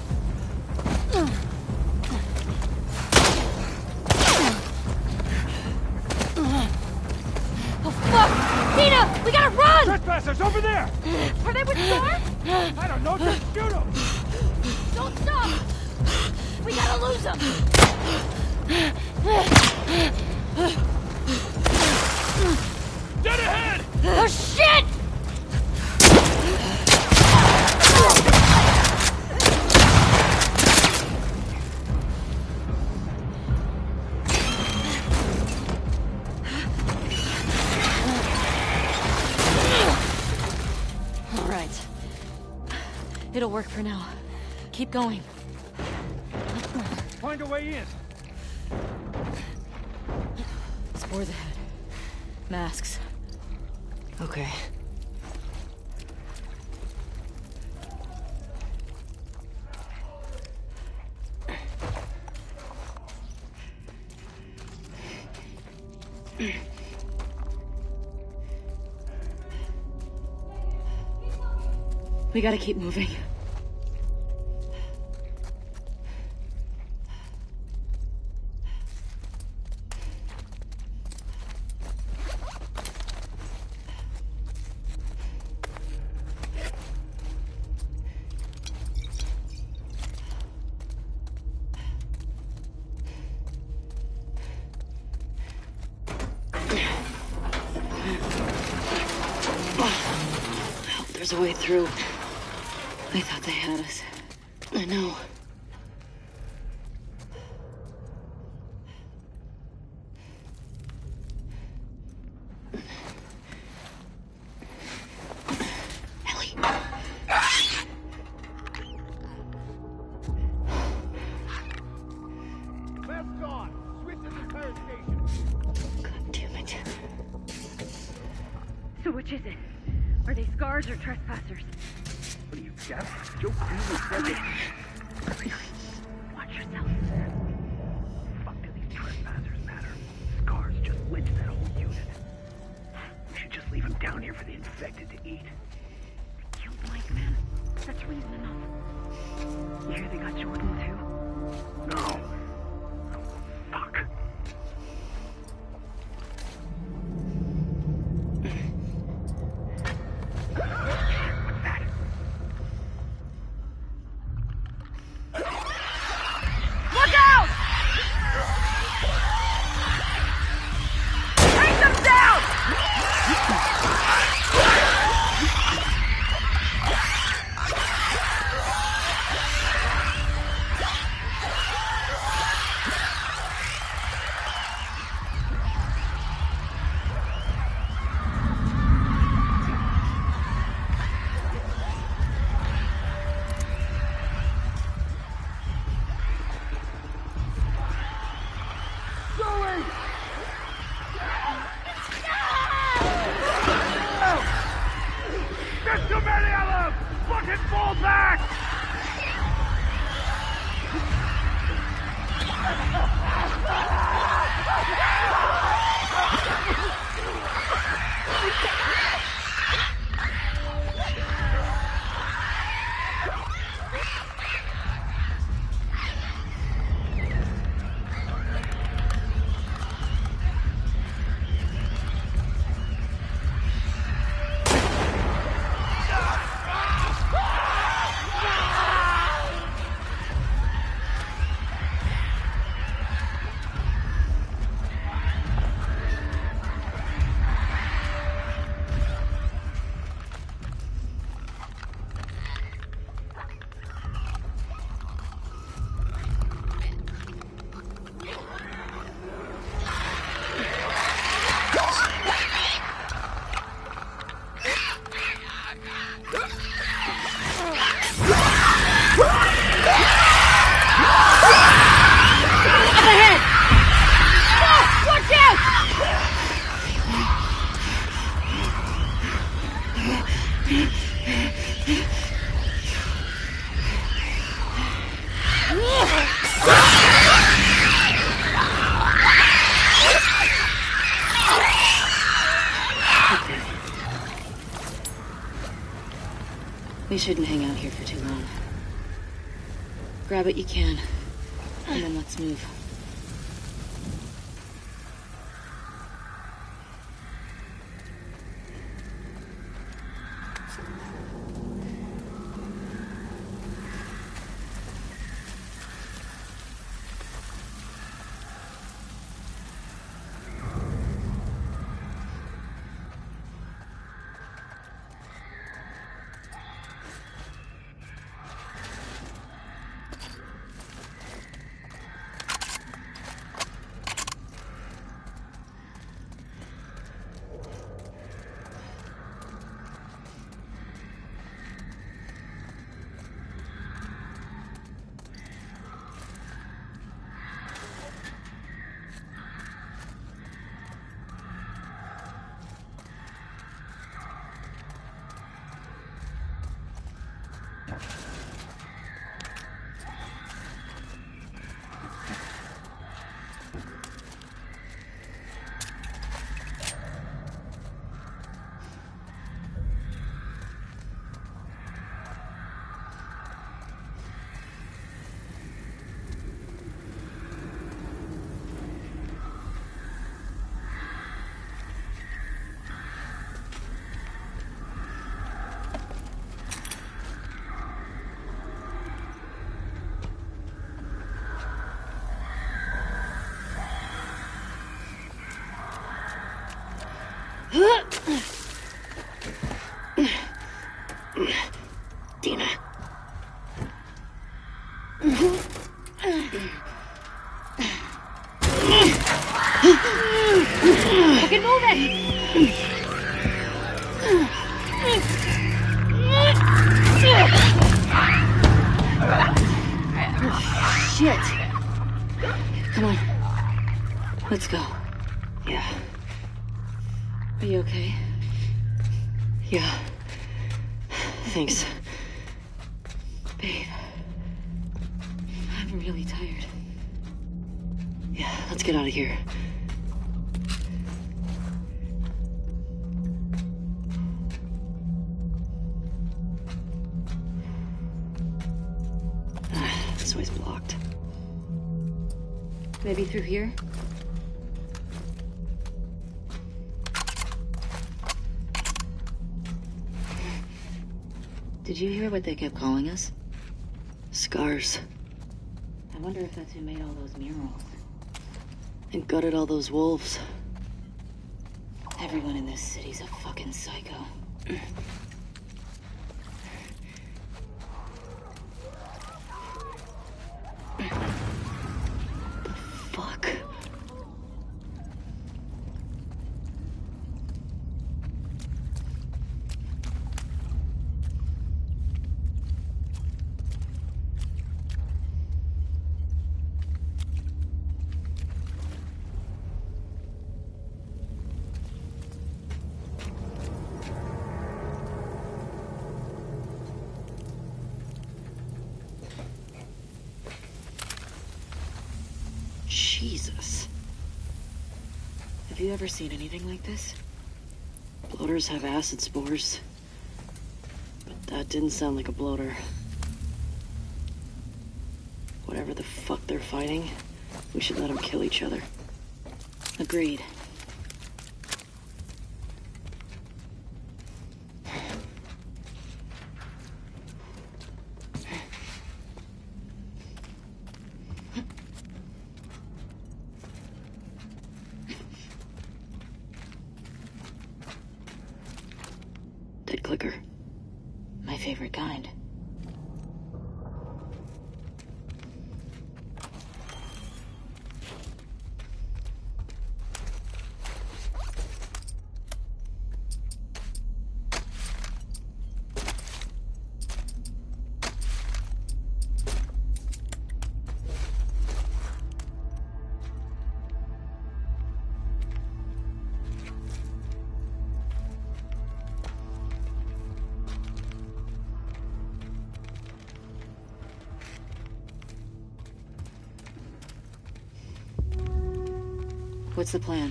Oh fuck! Nina, we gotta run! Trespassers over there! Are they with Scar? I don't know, just shoot them! Don't stop! We gotta lose them! Dead ahead! Oh shit! it. It'll work for now. Keep going. Find a way in. Spores ahead. Masks. Okay. We gotta keep moving. There's a way through. They thought they had us. I know. Ellie. Mask on. Switch to the fire station. God damn it. So which is it? Are they scars or trespassers? What are you, deaf? Joe Beaver said that... Watch yourself. Fuck do these trespassers matter? Scars just lynched that whole unit. We should just leave them down here for the infected to eat. They killed Mike, man. That's reason enough. You hear they got Jordan, too? No. Fuck. There's too many of them! Fucking fall back! We shouldn't hang out here for too long. Grab what you can, and then let's move. Dina. Fucking move it! Shit. Come on. Let's go. Yeah. Are you okay? Yeah. Thanks. Babe. I'm really tired. Yeah, let's get out of here. This way's blocked. Maybe through here? Did you hear what they kept calling us? Scars. I wonder if that's who made all those murals. And gutted all those wolves. Everyone in this city's a fucking psycho. Fuck. Jesus. Have you ever seen anything like this? Bloaters have acid spores. But that didn't sound like a bloater. Whatever the fuck they're fighting, we should let them kill each other. Agreed. Dead clicker. My favorite kind. What's the plan?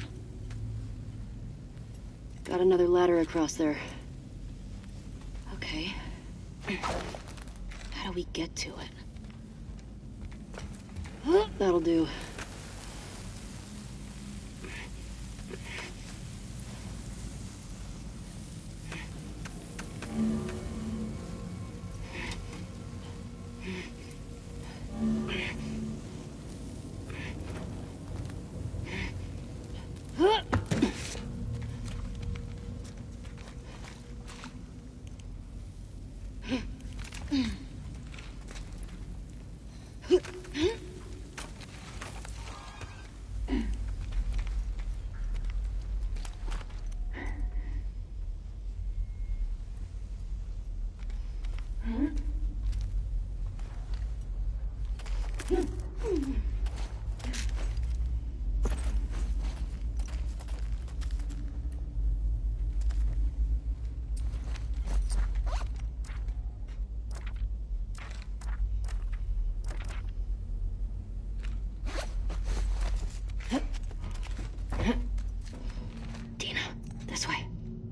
Got another ladder across there. Okay. How do we get to it? That'll do. Dina, this way.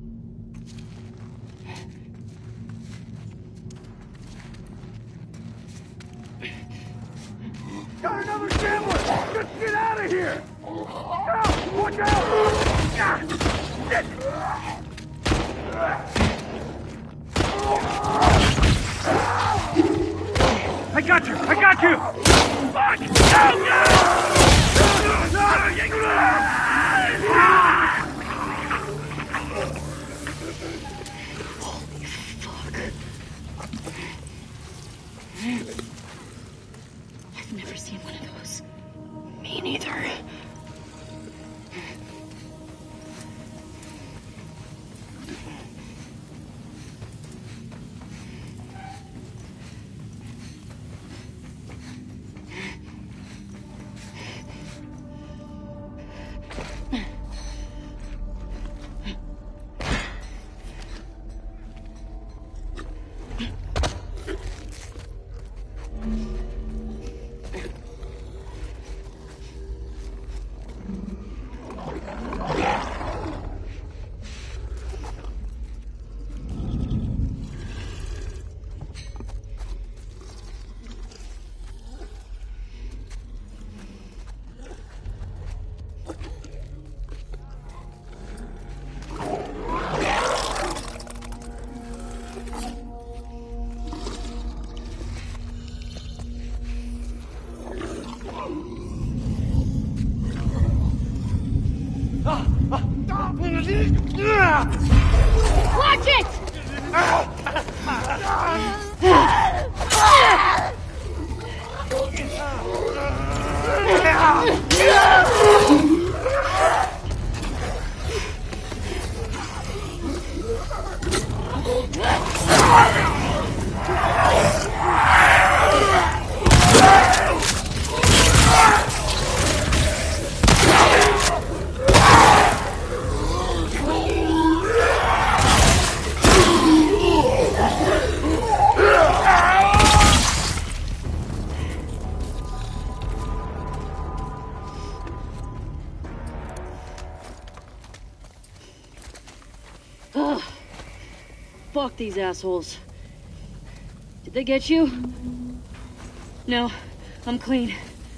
Got another gambler! Let's get out of here! Out! Watch out! Ah, shit! I got you! I got you! Fuck! Holy fuck. Watch it! Ugh. Fuck these assholes. Did they get you? No, I'm clean.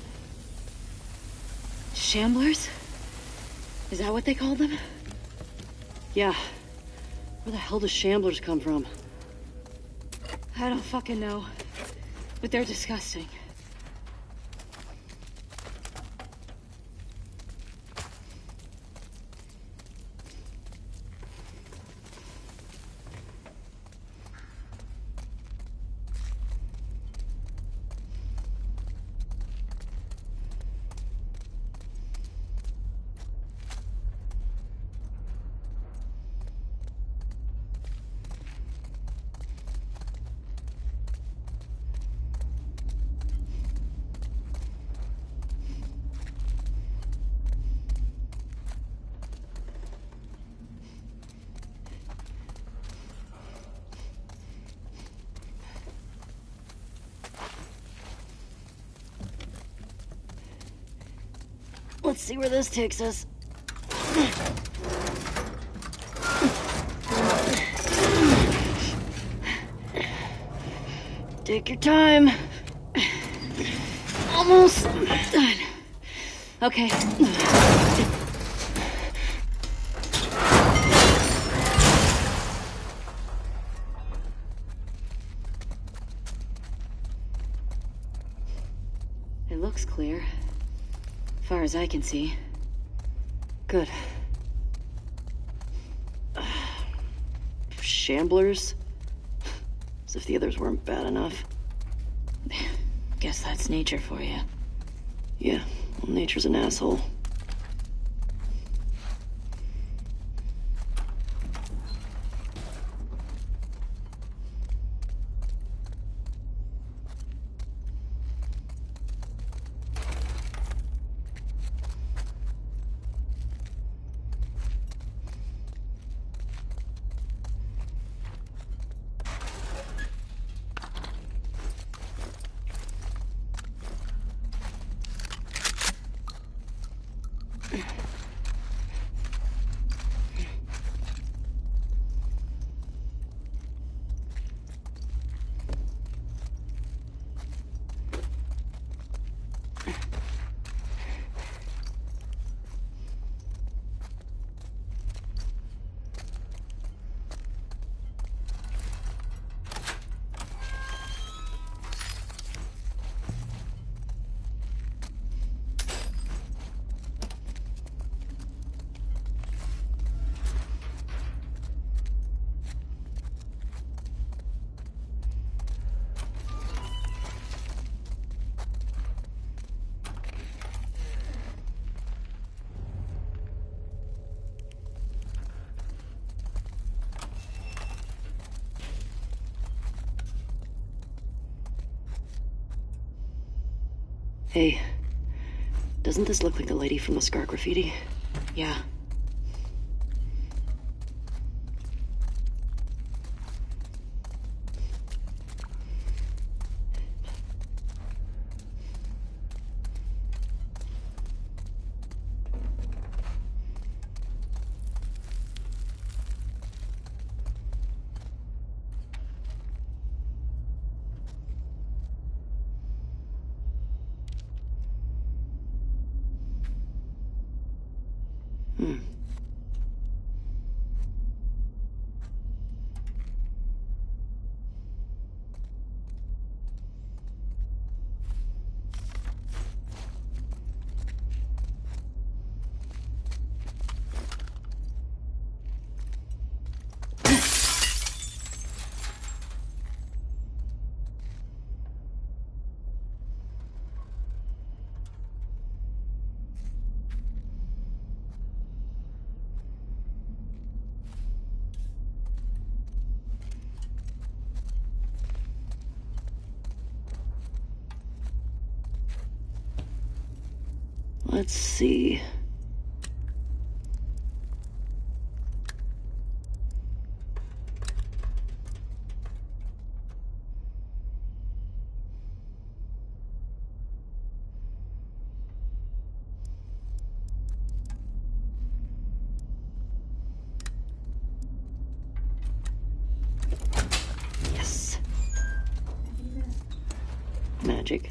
Shamblers? Is that what they called them? Yeah. Where the hell do shamblers come from? I don't fucking know. But they're disgusting. Let's see where this takes us. Take your time. Almost done. Okay. It looks clear. Far as I can see. Good. Shamblers? As if the others weren't bad enough. Guess that's nature for you. Yeah, well, nature's an asshole. Hey, doesn't this look like the lady from the scar graffiti? Yeah. Hmm. Let's see. Yes. Magic.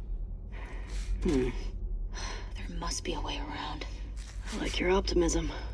There must be a way around. I like your optimism.